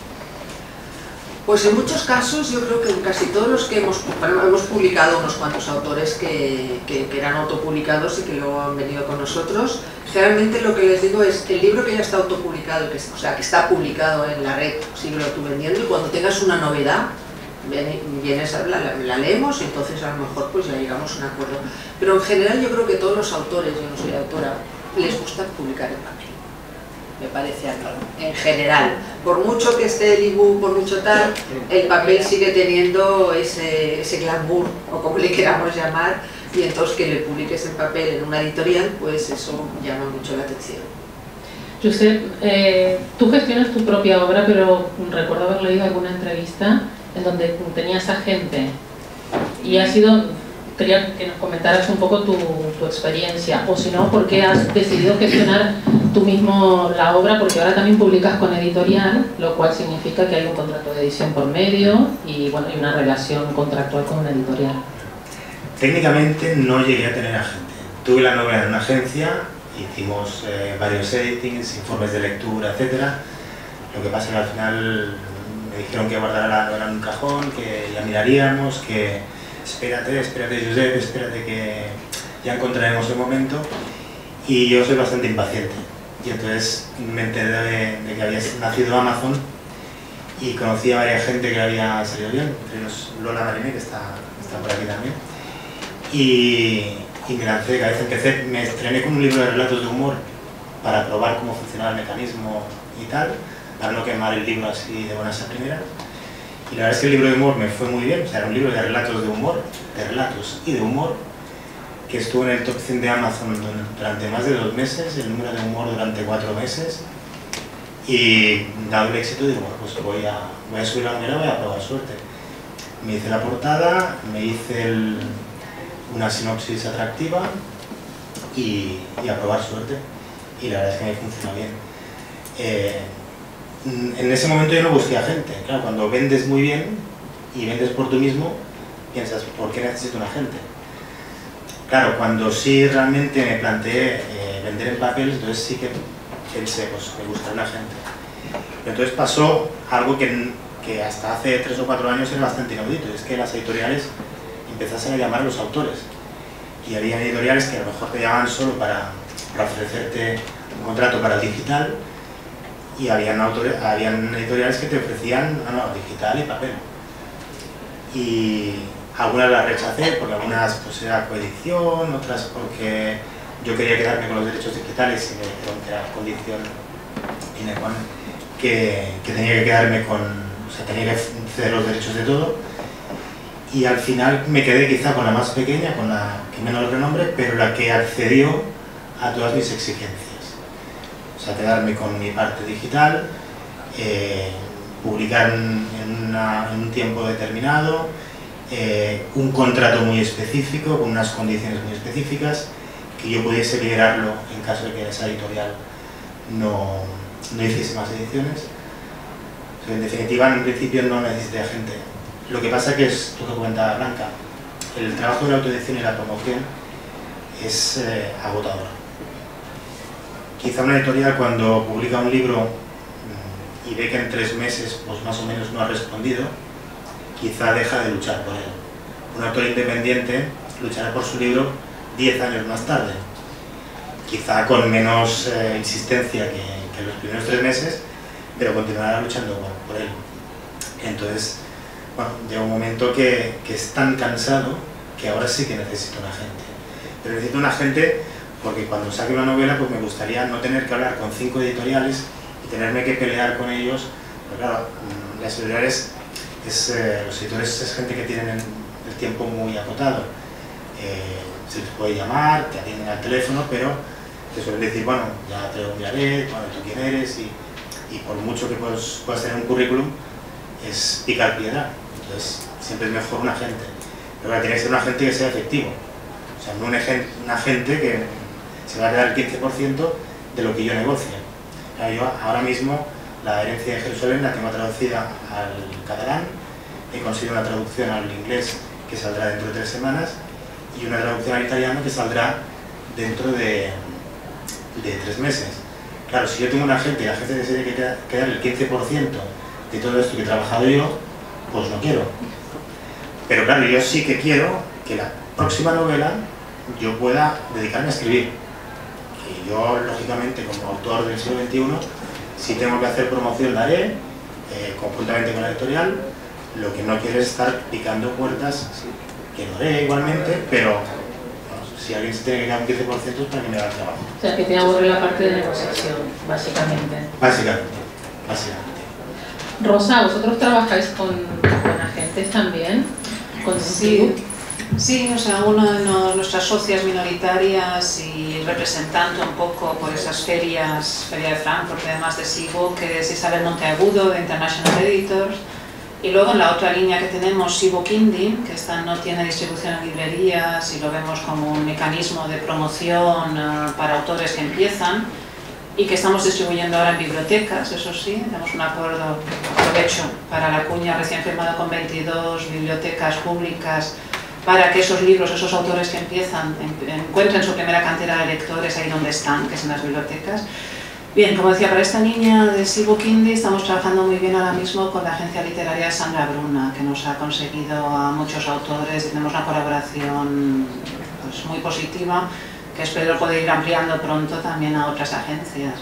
Pues en muchos casos yo creo que en casi todos los que hemos, bueno, hemos publicado unos cuantos autores que, que, que eran autopublicados y que luego han venido con nosotros, realmente lo que les digo es el libro que ya está autopublicado, que, o sea, que está publicado en la red, sigue tú vendiendo, y cuando tengas una novedad, vienes, la, la, la leemos y entonces a lo mejor pues ya llegamos a un acuerdo. Pero en general yo creo que todos los autores, yo no soy autora, les gusta publicar en papel. Me parece a mí, en general. Por mucho que esté el ebook, por mucho tal, el papel sigue teniendo ese, ese glamour, o como le queramos llamar, y entonces que le publiques en papel en una editorial, pues eso llama mucho la atención. Josep, eh, tú gestionas tu propia obra, pero recuerdo haber leído alguna entrevista en donde tenías a gente y ha sido, quería que nos comentaras un poco tu, tu experiencia, o si no, por qué has decidido gestionar tú mismo la obra, porque ahora también publicas con editorial, lo cual significa que hay un contrato de edición por medio y bueno, hay una relación contractual con una editorial. Técnicamente no llegué a tener agente. Tuve la novela en una agencia, hicimos eh, varios editings, informes de lectura, etcétera. Lo que pasa es que al final me dijeron que guardara la novela en un cajón, que ya miraríamos, que espérate, espérate Josep, espérate que ya encontraremos el momento. Y yo soy bastante impaciente. Y entonces me enteré de, de que había nacido Amazon y conocí a varias gente que había salido bien, entre ellos Lola Mariné, que está, está por aquí también. Y, y me lancé de cabeza, empecé, me estrené con un libro de relatos de humor para probar cómo funcionaba el mecanismo y tal, para no quemar el libro así de buenas a primeras. Y la verdad es que el libro de humor me fue muy bien, o sea, era un libro de relatos de humor, de relatos y de humor, que estuvo en el top cien de Amazon durante más de dos meses, el número de humor durante cuatro meses, y dado el éxito digo, bueno, pues voy a, voy a subir la novela, voy a probar suerte. Me hice la portada, me hice el, una sinopsis atractiva y, y a probar suerte, y la verdad es que me funcionó bien. Eh, en ese momento yo no busqué a gente, claro, cuando vendes muy bien y vendes por tú mismo, piensas, ¿por qué necesito un agente? Claro, cuando sí realmente me planteé eh, vender en papel, entonces sí que pensé, pues me gustaría un agente. Pero entonces pasó algo que, que hasta hace tres o cuatro años era bastante inaudito, es que las editoriales empezasen a llamar a los autores. Y había editoriales que a lo mejor te llamaban solo para, para ofrecerte un contrato para el digital, y habían, autores, habían editoriales que te ofrecían no, no, digital y papel. Y algunas las rechacé, porque algunas pues era coedición, otras porque yo quería quedarme con los derechos digitales y me dijeron que era condición sine qua non, que, que tenía que quedarme con, o sea, tenía que ceder los derechos de todo. Y al final me quedé quizá con la más pequeña, con la que menos renombre, pero la que accedió a todas mis exigencias. O sea, quedarme con mi parte digital, eh, publicar en, en, una, en un tiempo determinado, eh, un contrato muy específico, con unas condiciones muy específicas, que yo pudiese liberarlo en caso de que esa editorial no, no hiciese más ediciones. O sea, en definitiva, en un principio no necesité a gente. Lo que pasa que es, tú que cuenta Blanca, el trabajo de la autoedición y la promoción es eh, agotador. Quizá una editorial cuando publica un libro y ve que en tres meses pues más o menos no ha respondido, quizá deja de luchar por él. Un autor independiente luchará por su libro diez años más tarde, quizá con menos eh, insistencia que, que en los primeros tres meses, pero continuará luchando por, por él. Entonces, bueno, llega un momento que, que es tan cansado que ahora sí que necesito un agente. Pero necesito un agente porque cuando saque una novela pues me gustaría no tener que hablar con cinco editoriales y tenerme que pelear con ellos. Pero claro, las editoriales, es, eh, los editores es gente que tienen el, el tiempo muy acotado. Eh, se les puede llamar, te atienden al teléfono, pero te suelen decir, bueno, ya te lo enviaré, bueno, tú quién eres, y, y por mucho que puedas, puedas tener un currículum, es picar piedra. Entonces siempre es mejor un agente. Pero tiene que ser un agente que sea efectivo. O sea, no un, un agente que se va a quedar el quince por ciento de lo que yo negocie. Yo ahora mismo la herencia de Jerusalén la tengo traducida al catalán, he conseguido una traducción al inglés que saldrá dentro de tres semanas y una traducción al italiano que saldrá dentro de, de tres meses. Claro, si yo tengo un agente y la gente se tiene que quedar el quince por ciento de todo esto que he trabajado yo, pues no quiero. Pero claro, yo sí que quiero que la próxima novela yo pueda dedicarme a escribir. Y yo, lógicamente, como autor del siglo veintiuno, si tengo que hacer promoción la haré, eh, conjuntamente con la editorial. Lo que no quiero es estar picando puertas, que lo haré igualmente, pero bueno, si alguien se tiene que quedar un quince por ciento es para que me haga el trabajo. O sea, que te aburre la parte de negociación, básicamente. Básicamente, básicamente. Rosa, ¿vosotros trabajáis con, con agentes también? ¿Con sí. Sí, o sea, una de no, nuestras socias minoritarias y representando un poco por esas ferias, Feria de Frankfurt, además de SIBO, que es Isabel Monteagudo de International Editors, y luego en la otra línea que tenemos SIBO Kindle, que esta no tiene distribución en librerías y lo vemos como un mecanismo de promoción uh, para autores que empiezan y que estamos distribuyendo ahora en bibliotecas, eso sí, tenemos un acuerdo, aprovecho, para la cuña recién firmado con veintidós bibliotecas públicas para que esos libros, esos autores que empiezan, encuentren su primera cantera de lectores ahí donde están, que es en las bibliotecas. Bien, como decía, para esta niña de SIBO Kindle estamos trabajando muy bien ahora mismo con la agencia literaria Sandra Bruna, que nos ha conseguido a muchos autores, tenemos una colaboración pues, muy positiva, que espero poder ir ampliando pronto también a otras agencias.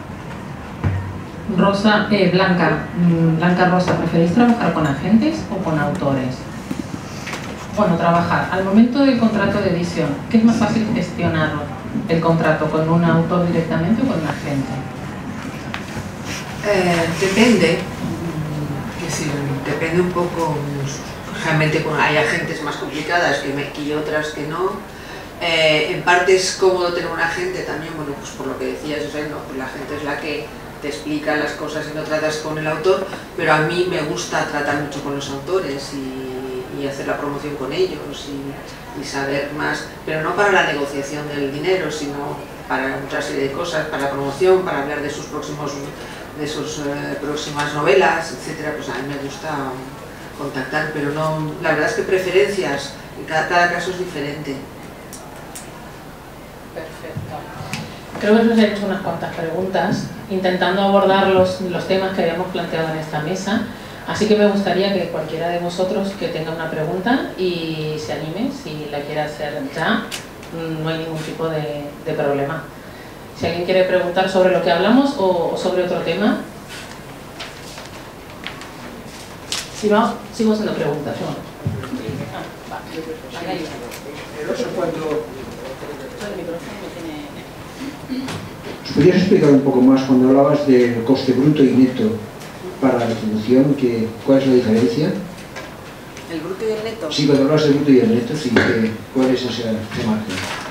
Rosa, eh, Blanca, Blanca Rosa, ¿preferís trabajar con agentes o con autores? Bueno, trabajar. Al momento del contrato de edición, ¿qué es más fácil gestionarlo? ¿El contrato con un autor directamente o con un agente? Eh, depende, que si, depende depende un poco, realmente hay agentes más complicadas que, me, que otras que no. Eh, en parte es cómodo tener un agente también, bueno, pues por lo que decías, o sea, no, pues la gente es la que te explica las cosas y no tratas con el autor, pero a mí me gusta tratar mucho con los autores y, y hacer la promoción con ellos y, y saber más, pero no para la negociación del dinero, sino para otra serie de cosas, para la promoción, para hablar de sus próximos, de sus eh, próximas novelas, etcétera. Pues a mí me gusta contactar, pero no, la verdad es que preferencias, cada, cada caso es diferente. Perfecto. Creo que nos han hecho unas cuantas preguntas, intentando abordar los, los temas que habíamos planteado en esta mesa. Así que me gustaría que cualquiera de vosotros que tenga una pregunta y se anime, si la quiere hacer ya, no hay ningún tipo de, de problema. Si alguien quiere preguntar sobre lo que hablamos o, o sobre otro tema. Si va, sigo haciendo preguntas. ¿No? Ah, va. Ahí. El oso cuando... ¿Os podrías explicar un poco más cuando hablabas del coste bruto y neto para la distribución? Que, ¿cuál es la diferencia? ¿El bruto y el neto? Sí, cuando hablas del bruto y el neto, sí, que, ¿cuál es ese margen?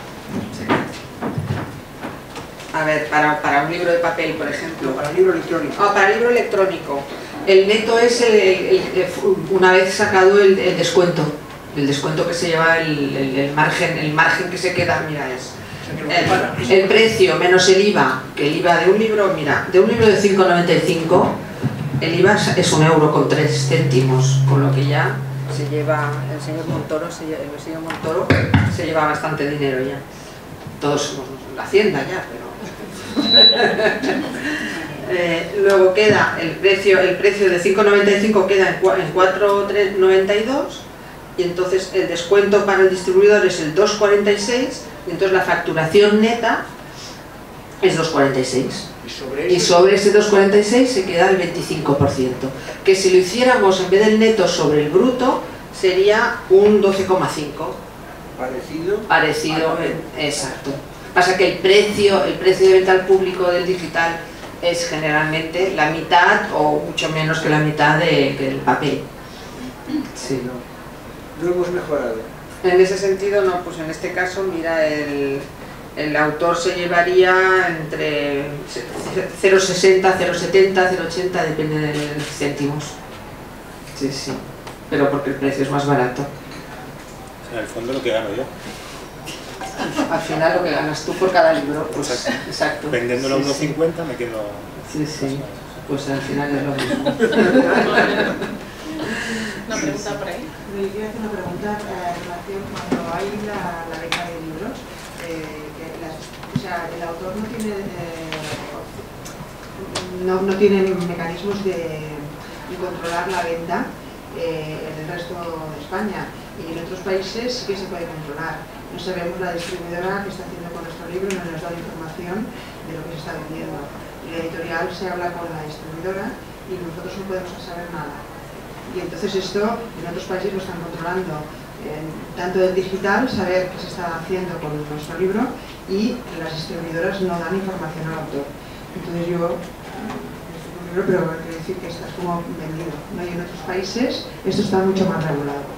A ver, para, para un libro de papel, por ejemplo. Para el libro electrónico. Ah, para el libro electrónico. El neto es, el, el, el, una vez sacado el, el descuento. El descuento que se lleva, el, el, el, margen, el margen que se queda, mira, es... El, el precio menos el I V A, que el I V A de un libro, mira, de un libro de cinco noventa y cinco, el I V A es un euro con tres céntimos, con lo que ya se lleva, el señor Montoro, se lleva, el señor Montoro se lleva bastante dinero ya. Todos somos la hacienda ya, pero... eh, luego queda el precio, el precio de cinco noventa y cinco queda en cuatro noventa y dos y entonces el descuento para el distribuidor es el dos cuarenta y seis. Y entonces la facturación neta es dos cuarenta y seis. ¿Y sobre, y sobre ese dos cuarenta y seis se queda el veinticinco por ciento. Que si lo hiciéramos en vez del neto sobre el bruto, sería un doce coma cinco. Parecido. Parecido, exacto. Pasa que el precio, el precio de venta al público del digital es generalmente la mitad o mucho menos que la mitad de, que el papel. Sí. Lo hemos mejorado. En ese sentido, no, pues en este caso, mira, el, el autor se llevaría entre cero coma sesenta, cero coma setenta, cero coma ochenta, depende de los céntimos. Sí, sí, pero porque el precio es más barato. O sea, en el fondo lo que gano yo. Al final lo que ganas tú por cada libro, pues exacto. exacto. Vendiéndolo a sí, uno cincuenta sí. Me quedo... Sí, sí, pues al final es lo mismo. ¿Una pregunta por ahí? Yo quiero hacer una pregunta eh, en relación cuando hay la, la beca de libros, eh, que las, o sea, el autor no tiene, eh, no, no tiene mecanismos de, de controlar la venta eh, en el resto de España, y en otros países sí que se puede controlar. No sabemos la distribuidora que está haciendo con nuestro libro, no nos da información de lo que se está vendiendo. Y la editorial se habla con la distribuidora y nosotros no podemos saber nada. Y entonces esto en otros países lo están controlando, eh, tanto del digital, saber qué se está haciendo con nuestro libro, y las distribuidoras no dan información al autor. Entonces yo, estoy con un libro, pero quiero decir que estás como vendido, ¿no? Y en otros países esto está mucho más regulado.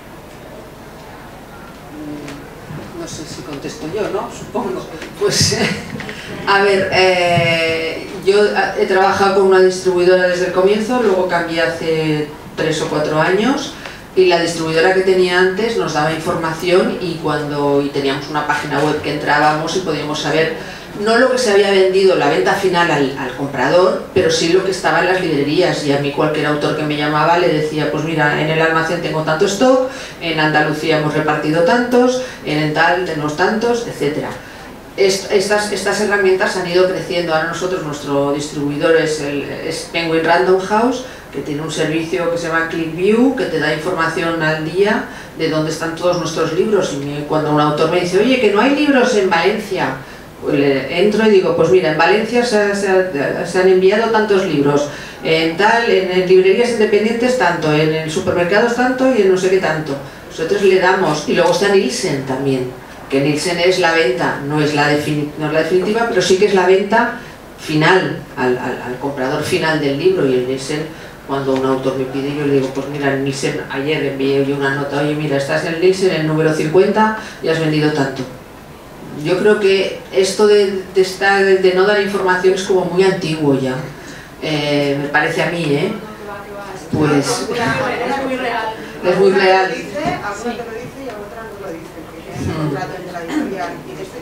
No sé si contesto yo, ¿no? Supongo. Pues, a ver, eh, yo he trabajado con una distribuidora desde el comienzo, luego cambié hace tres o cuatro años, y la distribuidora que tenía antes nos daba información, y cuando y teníamos una página web que entrábamos y podíamos saber no lo que se había vendido, la venta final al, al comprador, pero sí lo que estaba en las librerías. Y a mí cualquier autor que me llamaba le decía, pues mira, en el almacén tengo tanto stock, en Andalucía hemos repartido tantos, en tal tenemos tantos, etcétera. Estas, estas herramientas han ido creciendo. Ahora nosotros, nuestro distribuidor es, el, es Penguin Random House, que tiene un servicio que se llama ClickView, que te da información al día de dónde están todos nuestros libros. Y cuando un autor me dice, oye, que no hay libros en Valencia, pues le entro y digo, pues mira, en Valencia se, se, se han enviado tantos libros, en tal, en, en librerías independientes tanto, en el supermercados tanto y en no sé qué tanto. Nosotros le damos, y luego está Nielsen también, que Nielsen es la venta, no es la, no es la definitiva, pero sí que es la venta final, al, al, al comprador final del libro, y el Nielsen Cuando un autor me pide, yo le digo, pues mira, en Nielsen, ayer envié yo una nota, oye mira, estás en el Nielsen, en el número cincuenta y has vendido tanto. Yo creo que esto de, de, estar, de no dar información es como muy antiguo ya, eh, me parece a mí, ¿eh? Pues es muy real. Es muy real. Alguna te lo dice y a otra no lo dice, porque tiene un contrato entre la editorial y este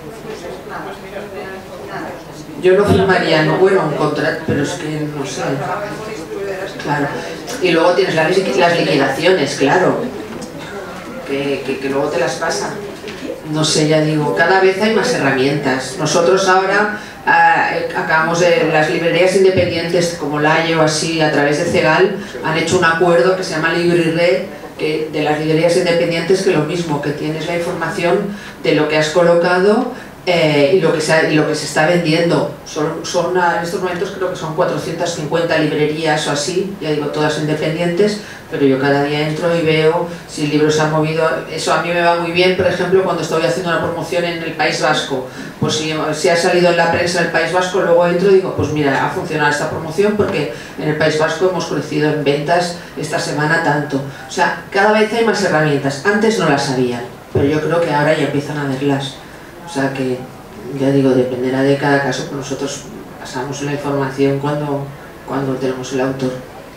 nada. Yo no firmaría, no, bueno, un contrato, pero es que no sé. Claro. Y luego tienes las, las liquidaciones, claro, que, que, que luego te las pasan. No sé, ya digo, cada vez hay más herramientas. Nosotros ahora eh, acabamos de las librerías independientes como Laie o así, a través de Cegal, han hecho un acuerdo que se llama LibreRed, que de las librerías independientes, que lo mismo, que tienes la información de lo que has colocado eh, y, lo que se ha, y lo que se está vendiendo. Son, son en estos momentos creo que son cuatrocientas cincuenta librerías o así, ya digo, todas independientes, pero yo cada día entro y veo si el libro se ha movido. Eso a mí me va muy bien, por ejemplo, cuando estoy haciendo una promoción en el País Vasco. Pues si, si ha salido en la prensa del País Vasco, luego entro y digo, pues mira, ha funcionado esta promoción porque en el País Vasco hemos crecido en ventas esta semana tanto. O sea, cada vez hay más herramientas. Antes no las había, pero yo creo que ahora ya empiezan a verlas. O sea que, ya digo, dependerá de cada caso, pues nosotros pasamos la información cuando, cuando tenemos el autor.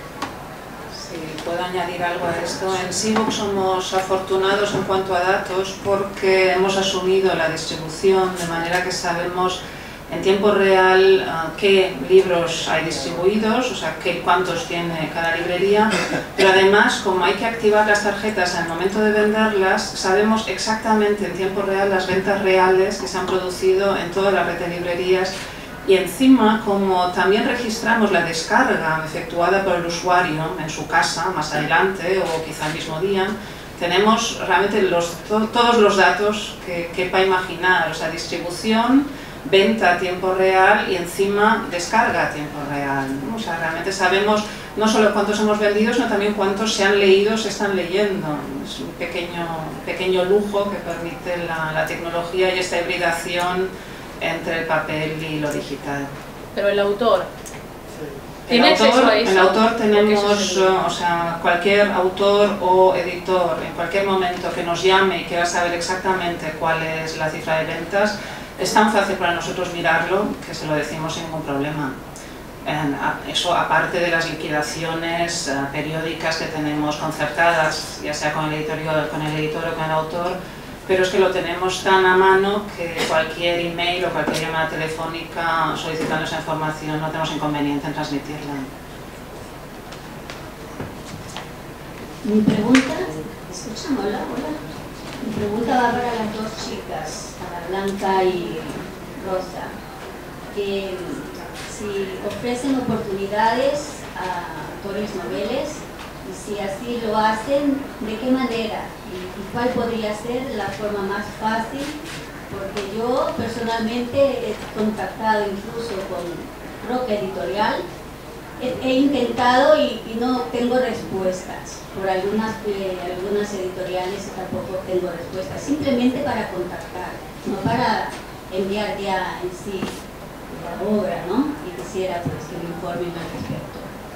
Puedo añadir algo a esto. En Seabook somos afortunados en cuanto a datos porque hemos asumido la distribución de manera que sabemos en tiempo real uh, qué libros hay distribuidos, o sea, qué, cuántos tiene cada librería, pero además, como hay que activar las tarjetas en el momento de venderlas, sabemos exactamente en tiempo real las ventas reales que se han producido en toda la red de librerías. Y encima, como también registramos la descarga efectuada por el usuario en su casa más adelante o quizá el mismo día, tenemos realmente los, to, todos los datos que quepa imaginar, o sea, distribución, venta a tiempo real y encima descarga a tiempo real, ¿no? O sea, realmente sabemos no solo cuántos hemos vendido, sino también cuántos se han leído, se están leyendo. Es un pequeño, pequeño lujo que permite la, la tecnología y esta hibridación entre el papel y lo digital. Pero el autor, el ¿tiene autor, acceso a eso? El autor tenemos, o sea, cualquier autor o editor, en cualquier momento que nos llame y quiera saber exactamente cuál es la cifra de ventas, es tan fácil para nosotros mirarlo que se lo decimos sin ningún problema. Eso aparte de las liquidaciones uh, periódicas que tenemos concertadas, ya sea con el, editorial, con el editor o con el autor, pero es que lo tenemos tan a mano que cualquier email o cualquier llamada telefónica solicitando esa información no tenemos inconveniente en transmitirla. Mi pregunta, ¿escuchan? Hola, hola. Mi pregunta va para las dos chicas, para Blanca y Rosa. Eh, si ofrecen oportunidades a autores noveles, y si así lo hacen, ¿de qué manera? ¿Y cuál podría ser la forma más fácil? Porque yo personalmente he contactado incluso con Roca Editorial, he, he intentado y, y no tengo respuestas. Por algunas, eh, algunas editoriales tampoco tengo respuestas, simplemente para contactar, no para enviar ya en sí la obra, ¿no? Y quisiera pues que me informen al respecto.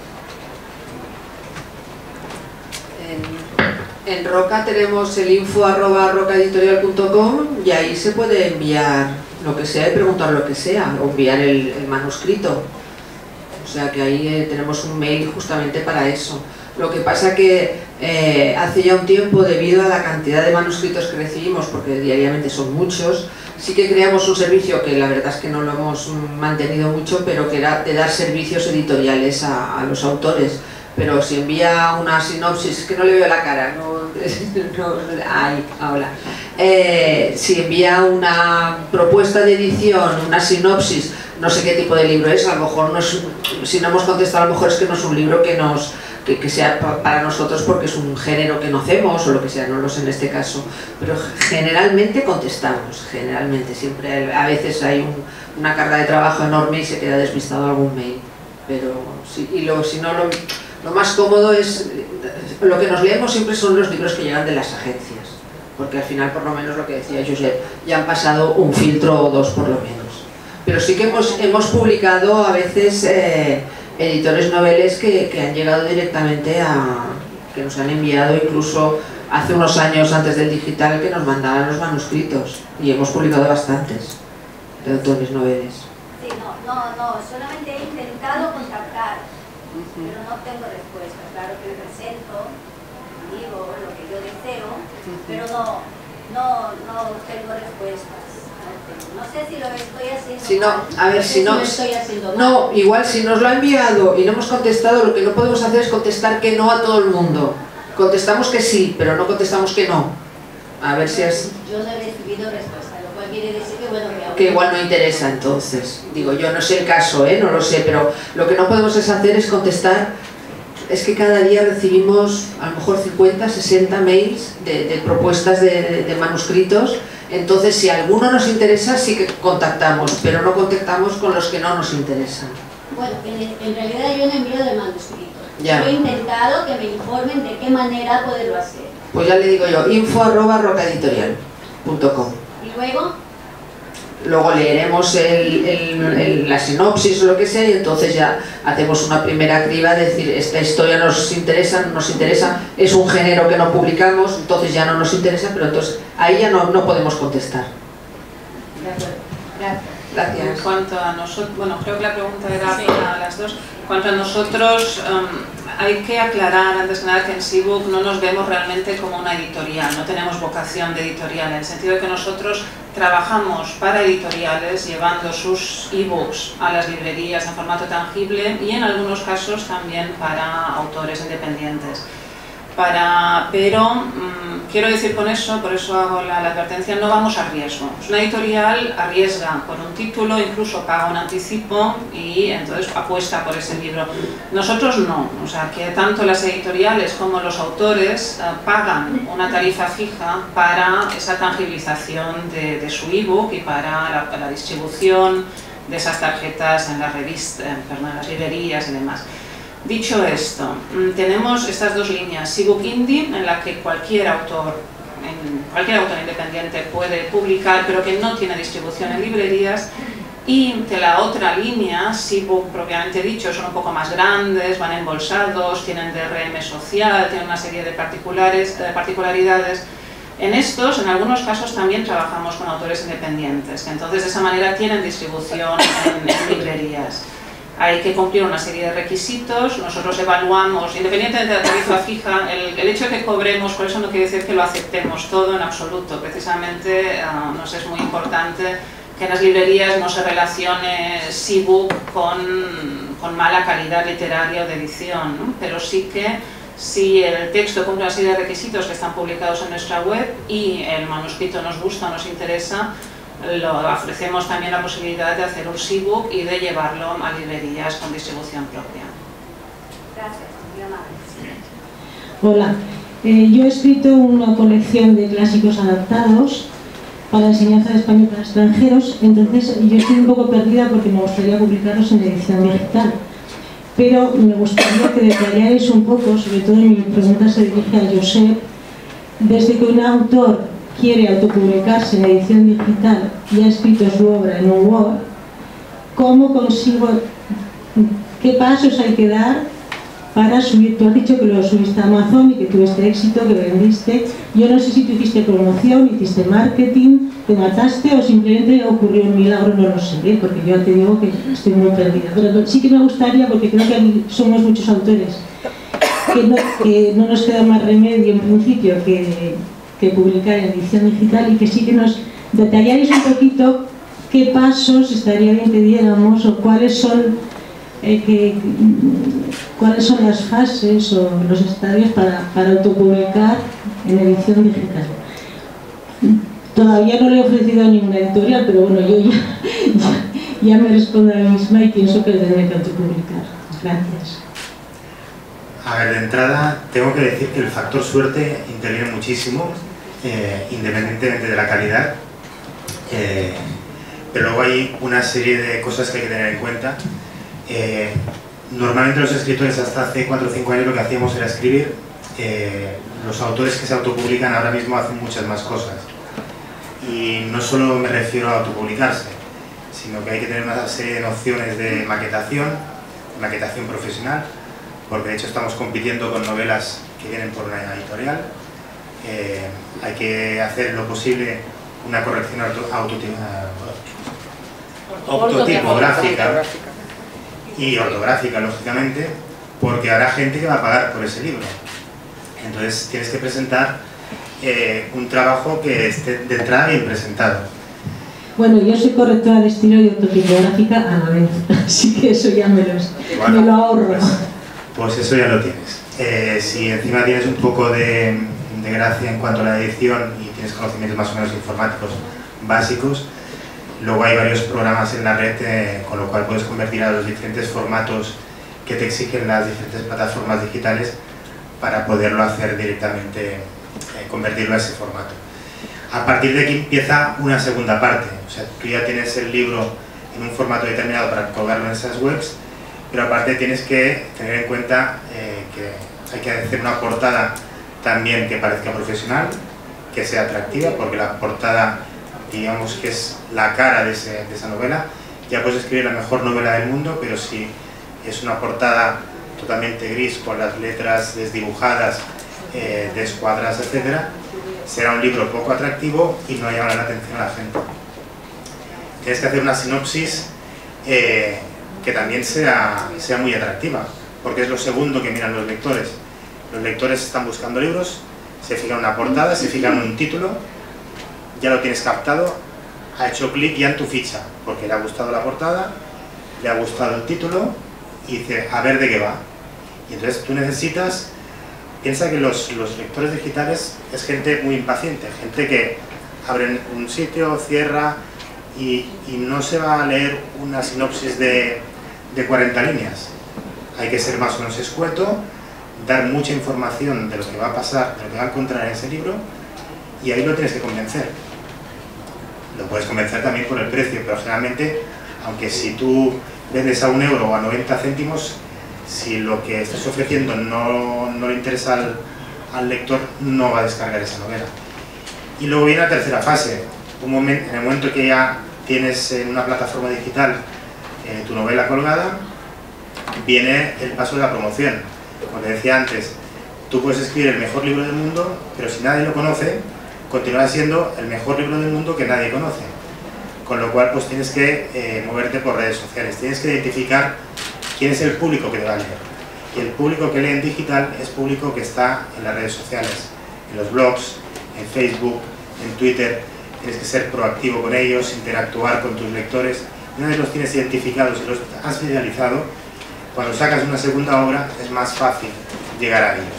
En, en Roca tenemos el info arroba rocaeditorial punto com y ahí se puede enviar lo que sea y preguntar lo que sea, o enviar el, el manuscrito. O sea que ahí eh, tenemos un mail justamente para eso. Lo que pasa que eh, hace ya un tiempo, debido a la cantidad de manuscritos que recibimos, porque diariamente son muchos, sí que creamos un servicio que la verdad es que no lo hemos mantenido mucho, pero que era de dar servicios editoriales a, a los autores. Pero si envía una sinopsis, que no le veo la cara, no, no, ay, ahora. Eh, si envía una propuesta de edición, una sinopsis, no sé qué tipo de libro es, a lo mejor no es, si no hemos contestado, a lo mejor es que no es un libro que nos que, que sea para nosotros porque es un género que no hacemos o lo que sea, no lo sé en este caso, pero generalmente contestamos, generalmente, siempre, a veces hay un, una carga de trabajo enorme y se queda despistado algún mail, pero si, y lo, si no lo, lo más cómodo es, lo que nos leemos siempre son los libros que llegan de las agencias, porque al final, por lo menos lo que decía Josep, ya han pasado un filtro o dos por lo menos. Pero sí que hemos, hemos publicado a veces eh, editores noveles que, que han llegado directamente a... que nos han enviado incluso hace unos años antes del digital que nos mandaban los manuscritos y hemos publicado bastantes de autores noveles. Sí, no, no, no, solamente he intentado contactar, pero no tengo respuesta. Claro que presento, digo lo que yo deseo, pero no, no, no tengo respuestas. No sé si lo estoy haciendo si no, mal. a ver, no sé si no, lo estoy haciendo mal. no, igual si nos lo ha enviado y no hemos contestado, lo que no podemos hacer es contestar que no a todo el mundo. Contestamos que sí, pero no contestamos que no. A ver si es... Yo no he recibido respuesta, lo cual quiere decir que, bueno, que, que igual no interesa entonces. Digo, yo no sé el caso, ¿eh? No lo sé, pero lo que no podemos es hacer es contestar. Es que cada día recibimos a lo mejor cincuenta, sesenta mails de, de propuestas de, de, de manuscritos. Entonces, si alguno nos interesa, sí que contactamos, pero no contactamos con los que no nos interesan. Bueno, en, en realidad yo no he enviado el manuscrito. Ya. Yo he intentado que me informen de qué manera poderlo hacer. Pues ya le digo yo, info arroba rocaeditorial punto com. Y luego, Luego leeremos el, el, el, la sinopsis o lo que sea y entonces ya hacemos una primera criba de decir, esta historia nos interesa, no nos interesa, es un género que no publicamos, entonces ya no nos interesa, pero entonces ahí ya no, no podemos contestar. de acuerdo, gracias. Gracias. En cuanto a nosotros, bueno, creo que la pregunta era sí. para las dos. En cuanto a nosotros, um, hay que aclarar antes que nada que en Seabook no nos vemos realmente como una editorial, no tenemos vocación de editorial, en el sentido de que nosotros trabajamos para editoriales llevando sus ebooks a las librerías en formato tangible y en algunos casos también para autores independientes. Para, pero mmm, quiero decir con eso, por eso hago la, la advertencia, no vamos a riesgo. Es una editorial arriesga por un título, incluso paga un anticipo y entonces apuesta por ese libro. Nosotros no, o sea que tanto las editoriales como los autores eh, pagan una tarifa fija para esa tangibilización de, de su ebook y para la, para la distribución de esas tarjetas en las revistas, eh, perdón, en las librerías y demás. Dicho esto, tenemos estas dos líneas, Seabook Indie, en la que cualquier autor, cualquier autor independiente puede publicar, pero que no tiene distribución en librerías, y de la otra línea, Seabook propiamente dicho, son un poco más grandes, van embolsados, tienen D R M social, tienen una serie de, particulares, de particularidades. En estos, en algunos casos, también trabajamos con autores independientes, que entonces de esa manera tienen distribución en, en librerías. Hay que cumplir una serie de requisitos, nosotros evaluamos, independientemente de la tarifa fija, el, el hecho de que cobremos, por eso no quiere decir que lo aceptemos todo en absoluto, precisamente uh, nos es muy importante que en las librerías no se relacione Seabook con, con mala calidad literaria o de edición, ¿no? Pero sí que si el texto cumple una serie de requisitos que están publicados en nuestra web y el manuscrito nos gusta, nos interesa, lo ofrecemos también la posibilidad de hacer un Seabook y de llevarlo a librerías con distribución propia. Gracias, muy amable. Hola, eh, yo he escrito una colección de clásicos adaptados para enseñanza de español para extranjeros, entonces yo estoy un poco perdida porque me gustaría publicarlos en edición digital. Pero me gustaría que detallarais un poco, sobre todo mi pregunta se dirige a Josep, desde que un autor quiere autopublicarse en edición digital y ha escrito su obra en un Word, ¿cómo consigo, qué pasos hay que dar para subir? Tú has dicho que lo subiste a Amazon y que tuviste éxito, que vendiste. Yo no sé si tú hiciste promoción, hiciste marketing, te mataste o simplemente ocurrió un milagro, no lo sé, ¿eh? Porque yo te digo que estoy muy perdida. Pero sí que me gustaría, porque creo que aquí somos muchos autores, que no, que no nos queda más remedio en principio que que publicar en edición digital y que sí que nos detallaréis un poquito qué pasos estaría bien que diéramos o cuáles son eh, que, cuáles son las fases o los estadios para, para autopublicar en edición digital. Todavía no le he ofrecido a ninguna editorial, pero bueno, yo ya, ya, ya me respondo a mí misma y pienso que tendré que autopublicar. Gracias. A ver, de entrada tengo que decir que el factor suerte interviene muchísimo, eh, independientemente de la calidad, eh, pero luego hay una serie de cosas que hay que tener en cuenta. Eh, normalmente los escritores hasta hace cuatro o cinco años lo que hacíamos era escribir, eh, los autores que se autopublican ahora mismo hacen muchas más cosas. Y no solo me refiero a autopublicarse, sino que hay que tener una serie de nociones de maquetación, maquetación profesional, porque de hecho estamos compitiendo con novelas que vienen por una editorial. Eh, hay que hacer lo posible una corrección ortotipográfica y ortográfica, lógicamente, porque habrá gente que va a pagar por ese libro. Entonces tienes que presentar eh, un trabajo que esté de entrada bien presentado. Bueno, yo soy correctora de estilo y ortotipográfica a la vez, así que eso ya me, los, bueno, me lo ahorro. Pues, pues eso ya lo tienes. Eh, si encima tienes un poco de, de gracia en cuanto a la edición y tienes conocimientos más o menos informáticos básicos, luego hay varios programas en la red, eh, con lo cual puedes convertir a los diferentes formatos que te exigen las diferentes plataformas digitales para poderlo hacer directamente, eh, convertirlo a ese formato. A partir de aquí empieza una segunda parte, o sea, tú ya tienes el libro en un formato determinado para colgarlo en esas webs, pero aparte tienes que tener en cuenta eh, que hay que hacer una portada también que parezca profesional, que sea atractiva, porque la portada, digamos que es la cara de, ese, de esa novela. Ya puedes escribir la mejor novela del mundo, pero si es una portada totalmente gris, con las letras desdibujadas, eh, descuadradas, etcétera, será un libro poco atractivo y no llamará la atención a la gente. Tienes que hacer una sinopsis eh, que también sea, sea muy atractiva, porque es lo segundo que miran los lectores. Los lectores están buscando libros, se fijan en una portada, se fijan en un título, ya lo tienes captado, ha hecho clic ya en tu ficha, porque le ha gustado la portada, le ha gustado el título y dice, a ver de qué va. Y entonces tú necesitas, piensa que los, los lectores digitales es gente muy impaciente, gente que abre un sitio, cierra y, y no se va a leer una sinopsis de, de cuarenta líneas. Hay que ser más o menos escueto, dar mucha información de lo que va a pasar, de lo que va a encontrar en ese libro, y ahí lo tienes que convencer. Lo puedes convencer también por el precio, pero generalmente, aunque si tú vendes a un euro o a noventa céntimos, si lo que estás ofreciendo no, no le interesa al, al lector, no va a descargar esa novela. Y luego viene la tercera fase. Un momento, en el momento que ya tienes en una plataforma digital eh, tu novela colgada, viene el paso de la promoción. Como te decía antes, tú puedes escribir el mejor libro del mundo, pero si nadie lo conoce, continúa siendo el mejor libro del mundo que nadie conoce. Con lo cual, pues tienes que eh, moverte por redes sociales, tienes que identificar quién es el público que te va a leer. Y el público que lee en digital es público que está en las redes sociales, en los blogs, en Facebook, en Twitter. Tienes que ser proactivo con ellos, interactuar con tus lectores. Una vez los tienes identificados y los has fidelizado, cuando sacas una segunda obra es más fácil llegar a ellos.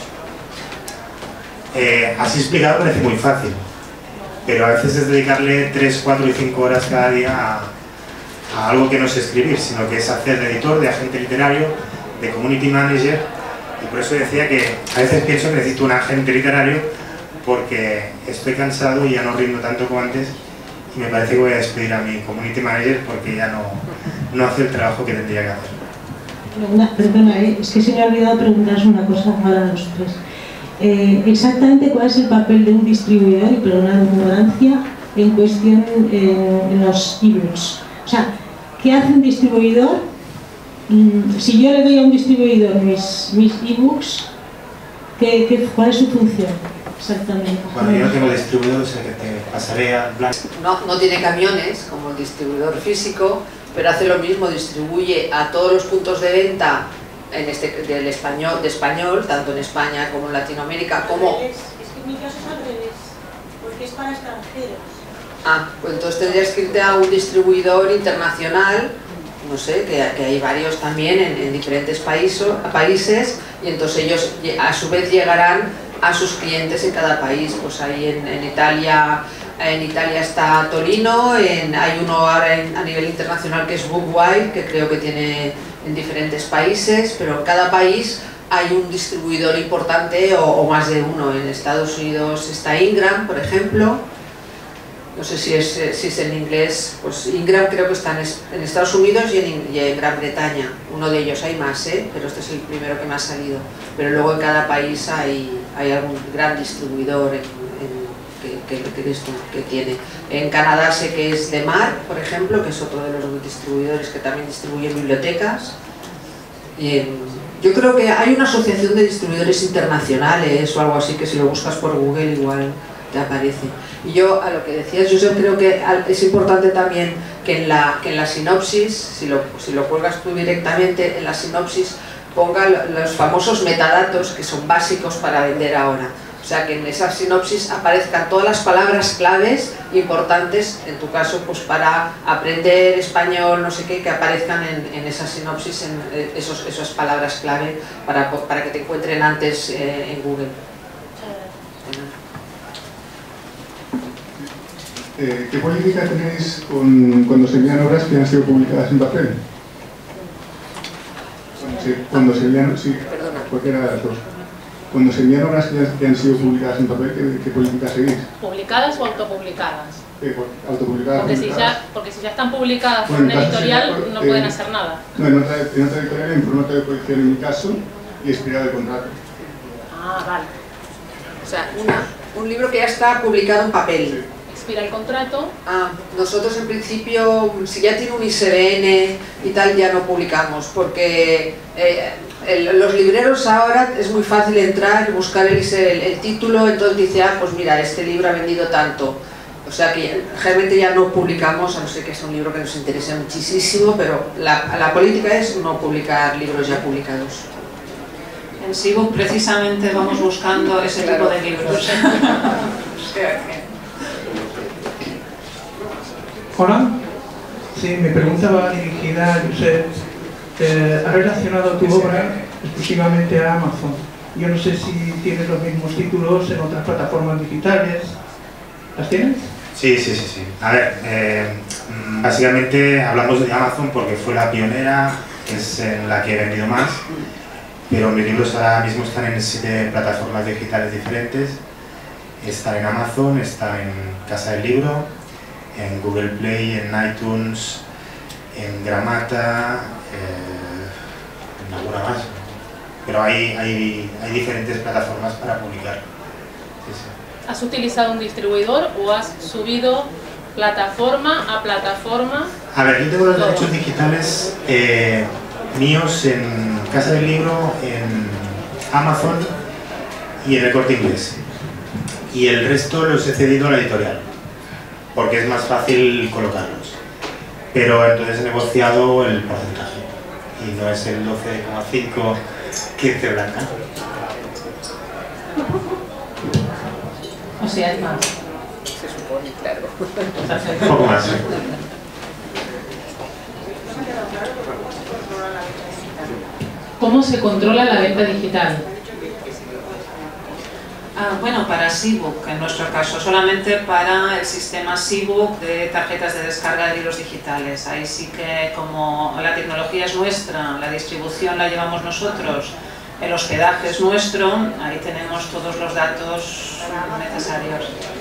Eh, así explicado parece muy fácil, pero a veces es dedicarle tres, cuatro y cinco horas cada día a, a algo que no es escribir, sino que es hacer de editor, de agente literario, de community manager, y por eso decía que a veces pienso que necesito un agente literario porque estoy cansado y ya no rindo tanto como antes, y me parece que voy a despedir a mi community manager porque ya no, no hace el trabajo que tendría que hacer. Una, perdona, ¿eh? Es que se me ha olvidado preguntaros una cosa para los tres. Eh, exactamente cuál es el papel de un distribuidor, y perdonad mi ignorancia, en cuestión eh, en los ebooks. O sea, ¿qué hace un distribuidor? Mm, si yo le doy a un distribuidor mis, mis ebooks, ¿qué, qué, ¿cuál es su función? Exactamente. Bueno, yo no tengo distribuidor, o sea que te pasaré a Blanca. No, no tiene camiones como el distribuidor físico, pero hace lo mismo, distribuye a todos los puntos de venta en este, del español, de español, tanto en España como en Latinoamérica, como... Es, es que en mi caso es al revés, porque es para extranjeros. Ah, pues entonces tendrías que irte a un distribuidor internacional, no sé, que, que hay varios también en, en diferentes países, países, y entonces ellos a su vez llegarán a sus clientes en cada país. Pues ahí en, en Italia... En Italia está Torino, en, hay uno ahora en, a nivel internacional que es Bookwire, que creo que tiene en diferentes países, pero en cada país hay un distribuidor importante o, o más de uno. En Estados Unidos está Ingram, por ejemplo, no sé si es, si es en inglés, pues Ingram creo que está en, en Estados Unidos y en, y en Gran Bretaña. Uno de ellos, hay más, ¿eh? Pero este es el primero que me ha salido. Pero luego en cada país hay, hay algún gran distribuidor en, en, Que, que, que, que tiene. En Canadá sé que es Demar, por ejemplo, que es otro de los distribuidores que también distribuye bibliotecas. Eh, yo creo que hay una asociación de distribuidores internacionales o algo así, que si lo buscas por Google igual te aparece. Y yo, a lo que decías, yo creo que es importante también que en la, que en la sinopsis, si lo, si lo cuelgas tú directamente, en la sinopsis ponga los famosos metadatos que son básicos para vender ahora. O sea, que en esa sinopsis aparezcan todas las palabras claves importantes, en tu caso, pues para aprender español, no sé qué, que aparezcan en, en esa sinopsis, en esos, esas palabras clave para, para que te encuentren antes eh, en Google. Eh, ¿Qué política tenéis con, cuando se envían obras que han sido publicadas en papel? Cuando se, cuando se envían, sí, cualquiera de las dos. Cuando se envían obras que, que han sido publicadas en papel, ¿qué, qué política seguís? ¿Publicadas o autopublicadas? Eh, autopublicadas. Porque si, ya, porque si ya están publicadas por bueno, una editorial, sí, no eh, pueden hacer nada. No, en otra, en otra editorial, en formato de colección en mi caso, y expirado de contrato. Ah, vale. O sea, una, un libro que ya está publicado en papel. Sí. Expira el contrato. Ah, nosotros en principio, si ya tiene un I S B N y tal, ya no publicamos, porque eh, el, los libreros ahora es muy fácil entrar y buscar el, el, el título, entonces dice, ah, pues mira, este libro ha vendido tanto. O sea que realmente ya no publicamos, a no ser que sea un libro que nos interese muchísimo, pero la, la política es no publicar libros ya publicados. En Seabook precisamente vamos buscando ese claro. tipo de libros. Hola, sí, mi pregunta va dirigida a Josep. Eh, ha relacionado tu obra exclusivamente a Amazon. Yo no sé si tienes los mismos títulos en otras plataformas digitales. ¿Las tienes? Sí, sí, sí, sí. A ver, eh, básicamente hablamos de Amazon porque fue la pionera, es en la que he vendido más, pero mis libros ahora mismo están en siete plataformas digitales diferentes. Están en Amazon, están en Casa del Libro, en Google Play, en iTunes, en Gramata, eh, en alguna más. Pero hay, hay, hay diferentes plataformas para publicar. Sí, sí. ¿Has utilizado un distribuidor o has subido plataforma a plataforma? A ver, yo tengo los derechos digitales eh, míos en Casa del Libro, en Amazon y en El Corte Inglés. Y el resto los he cedido a la editorial, porque es más fácil colocarlos. Pero entonces he negociado el porcentaje y no es el doce coma cinco, quince blanca. O sea, es más. Se supone, claro. Un poco más, sí. ¿Cómo se controla la venta digital? Ah, bueno, para Seabook, en nuestro caso, solamente para el sistema Seabook de tarjetas de descarga de libros digitales. Ahí sí que, como la tecnología es nuestra, la distribución la llevamos nosotros, el hospedaje es nuestro, ahí tenemos todos los datos necesarios.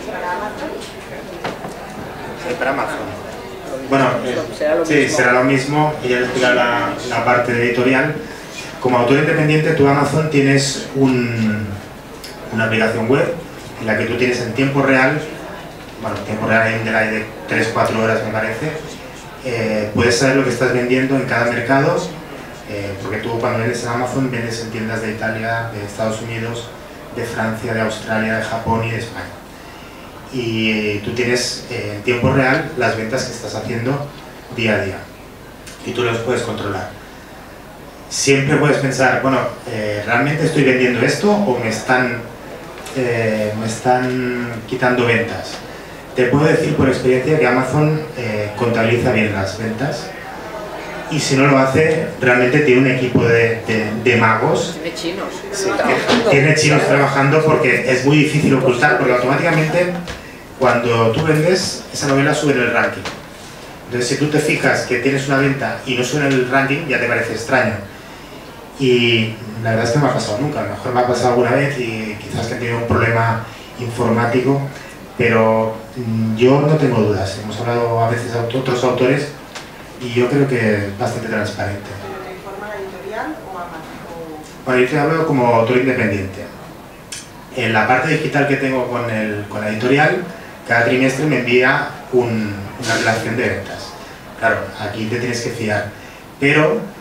Sí, para Amazon. Bueno, sí, será lo mismo, y ya les explicaré la, la parte editorial. Como autor independiente, tú Amazon tienes un... una aplicación web en la que tú tienes en tiempo real, bueno, tiempo real hay de tres a cuatro horas me parece, eh, puedes saber lo que estás vendiendo en cada mercado, eh, porque tú cuando vendes en Amazon vendes en tiendas de Italia, de Estados Unidos, de Francia, de Australia, de Japón y de España. Y eh, tú tienes eh, en tiempo real las ventas que estás haciendo día a día y tú los puedes controlar. Siempre puedes pensar, bueno, eh, ¿realmente estoy vendiendo esto o me están Eh, me están quitando ventas? Te puedo decir por experiencia que Amazon eh, contabiliza bien las ventas y si no lo hace, realmente tiene un equipo de, de, de magos. Tiene chinos. Sí, tiene chinos trabajando porque es muy difícil ocultar, porque automáticamente cuando tú vendes, esa novela sube en el ranking. Entonces si tú te fijas que tienes una venta y no sube en el ranking, ya te parece extraño. Y la verdad es que no me ha pasado nunca, a lo mejor me ha pasado alguna vez y quizás que he tenido un problema informático, pero yo no tengo dudas. Hemos hablado a veces a otros autores y yo creo que es bastante transparente. ¿Te informa la editorial o Amazon? Bueno, yo te hablo como autor independiente. En la parte digital que tengo con, el, con la editorial, cada trimestre me envía un, una relación de ventas. Claro, aquí te tienes que fiar, pero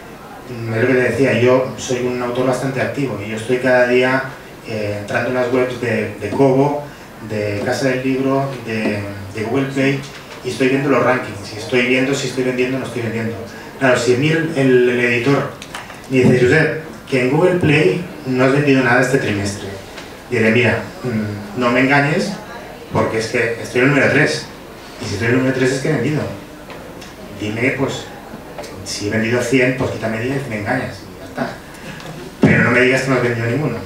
es lo que te decía, yo soy un autor bastante activo y yo estoy cada día eh, entrando en las webs de, de Kobo, de Casa del Libro, de, de Google Play, y estoy viendo los rankings, y estoy viendo si estoy vendiendo o no estoy vendiendo. Claro, si a mí el, el, el editor me dice, Josep, que en Google Play no has vendido nada este trimestre, diré, mira, no me engañes, porque es que estoy en el número tres, y si estoy en el número tres es que he vendido. Dime, pues, si he vendido cien, pues quítame diez y me engañas, y ya está. Pero no me digas que no has vendido ninguno.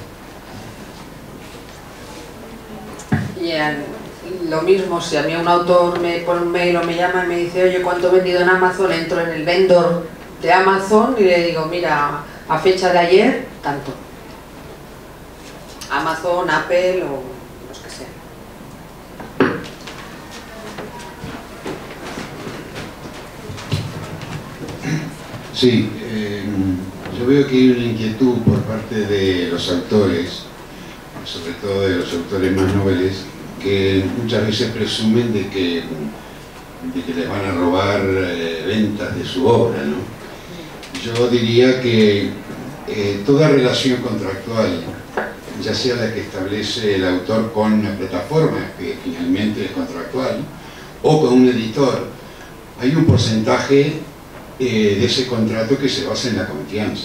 Y en, lo mismo, si a mí un autor me pone un mail o me llama y me dice, oye, ¿cuánto he vendido en Amazon? Entro en el vendor de Amazon y le digo, mira, a fecha de ayer, tanto. Amazon, Apple o los que sean. Sí, eh, yo veo que hay una inquietud por parte de los autores, sobre todo de los autores más nobles, que muchas veces presumen de que, de que les van a robar eh, ventas de su obra, ¿no? Yo diría que eh, toda relación contractual, ya sea la que establece el autor con una plataforma, que finalmente es contractual, o con un editor, hay un porcentaje eh, de ese contrato que se basa en la confianza.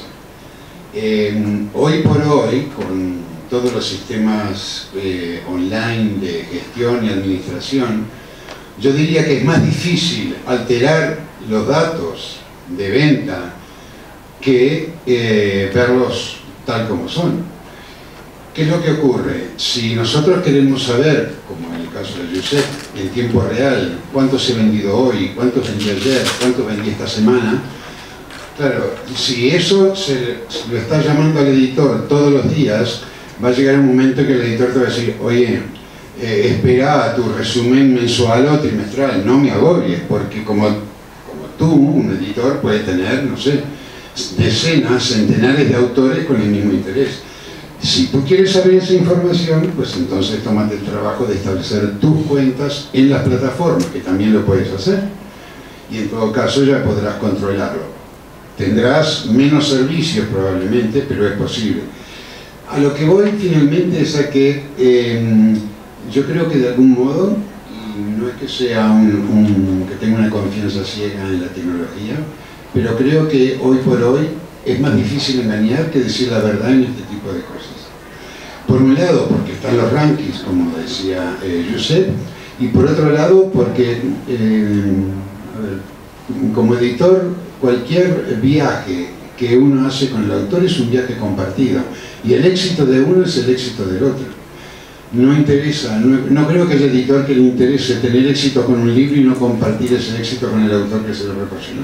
Eh, hoy por hoy, con todos los sistemas eh, online de gestión y administración, yo diría que es más difícil alterar los datos de venta que eh, verlos tal como son. ¿Qué es lo que ocurre? Si nosotros queremos saber, como en el caso de Josep, en tiempo real, cuánto se ha vendido hoy, cuánto vendí ayer, cuánto vendí esta semana, claro, si eso se lo está llamando al editor todos los días, va a llegar un momento que el editor te va a decir, oye, eh, espera a tu resumen mensual o trimestral, no me agobies, porque como, como tú, un editor puede tener, no sé, decenas, centenares de autores con el mismo interés. Si tú quieres saber esa información, pues entonces tómate el trabajo de establecer tus cuentas en las plataformas, que también lo puedes hacer, y en todo caso ya podrás controlarlo. Tendrás menos servicios probablemente, pero es posible. A lo que voy finalmente es a que eh, yo creo que de algún modo, y no es que sea un, un, que tenga una confianza ciega en la tecnología, pero creo que hoy por hoy es más difícil engañar que decir la verdad en este tipo de cosas. Por un lado, porque están los rankings, como decía eh, Josep, y por otro lado, porque eh, a ver, como editor, cualquier viaje que uno hace con el autor es un viaje compartido, y el éxito de uno es el éxito del otro. No interesa, no, no creo que haya editor que le interese tener éxito con un libro y no compartir ese éxito con el autor que se lo proporcionó.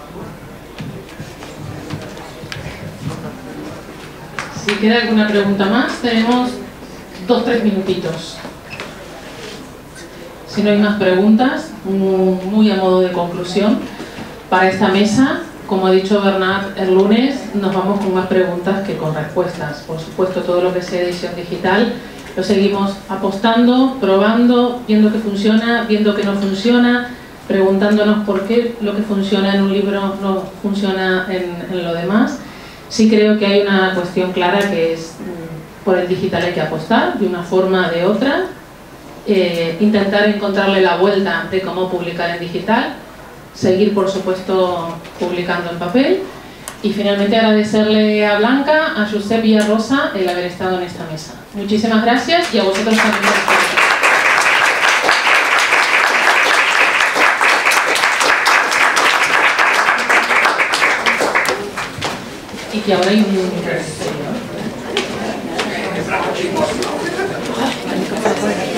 Si queda alguna pregunta más, tenemos dos, tres minutitos. Si no hay más preguntas, muy a modo de conclusión, para esta mesa, como ha dicho Bernat el lunes, nos vamos con más preguntas que con respuestas. Por supuesto, todo lo que sea edición digital lo seguimos apostando, probando, viendo que funciona, viendo que no funciona, preguntándonos por qué lo que funciona en un libro no funciona en, en lo demás. Sí creo que hay una cuestión clara que es, por el digital hay que apostar, de una forma o de otra, eh, intentar encontrarle la vuelta de cómo publicar en digital, seguir por supuesto publicando en papel, y finalmente agradecerle a Blanca, a Josep y a Rosa el haber estado en esta mesa. Muchísimas gracias y a vosotros también. Y que ahora hay un...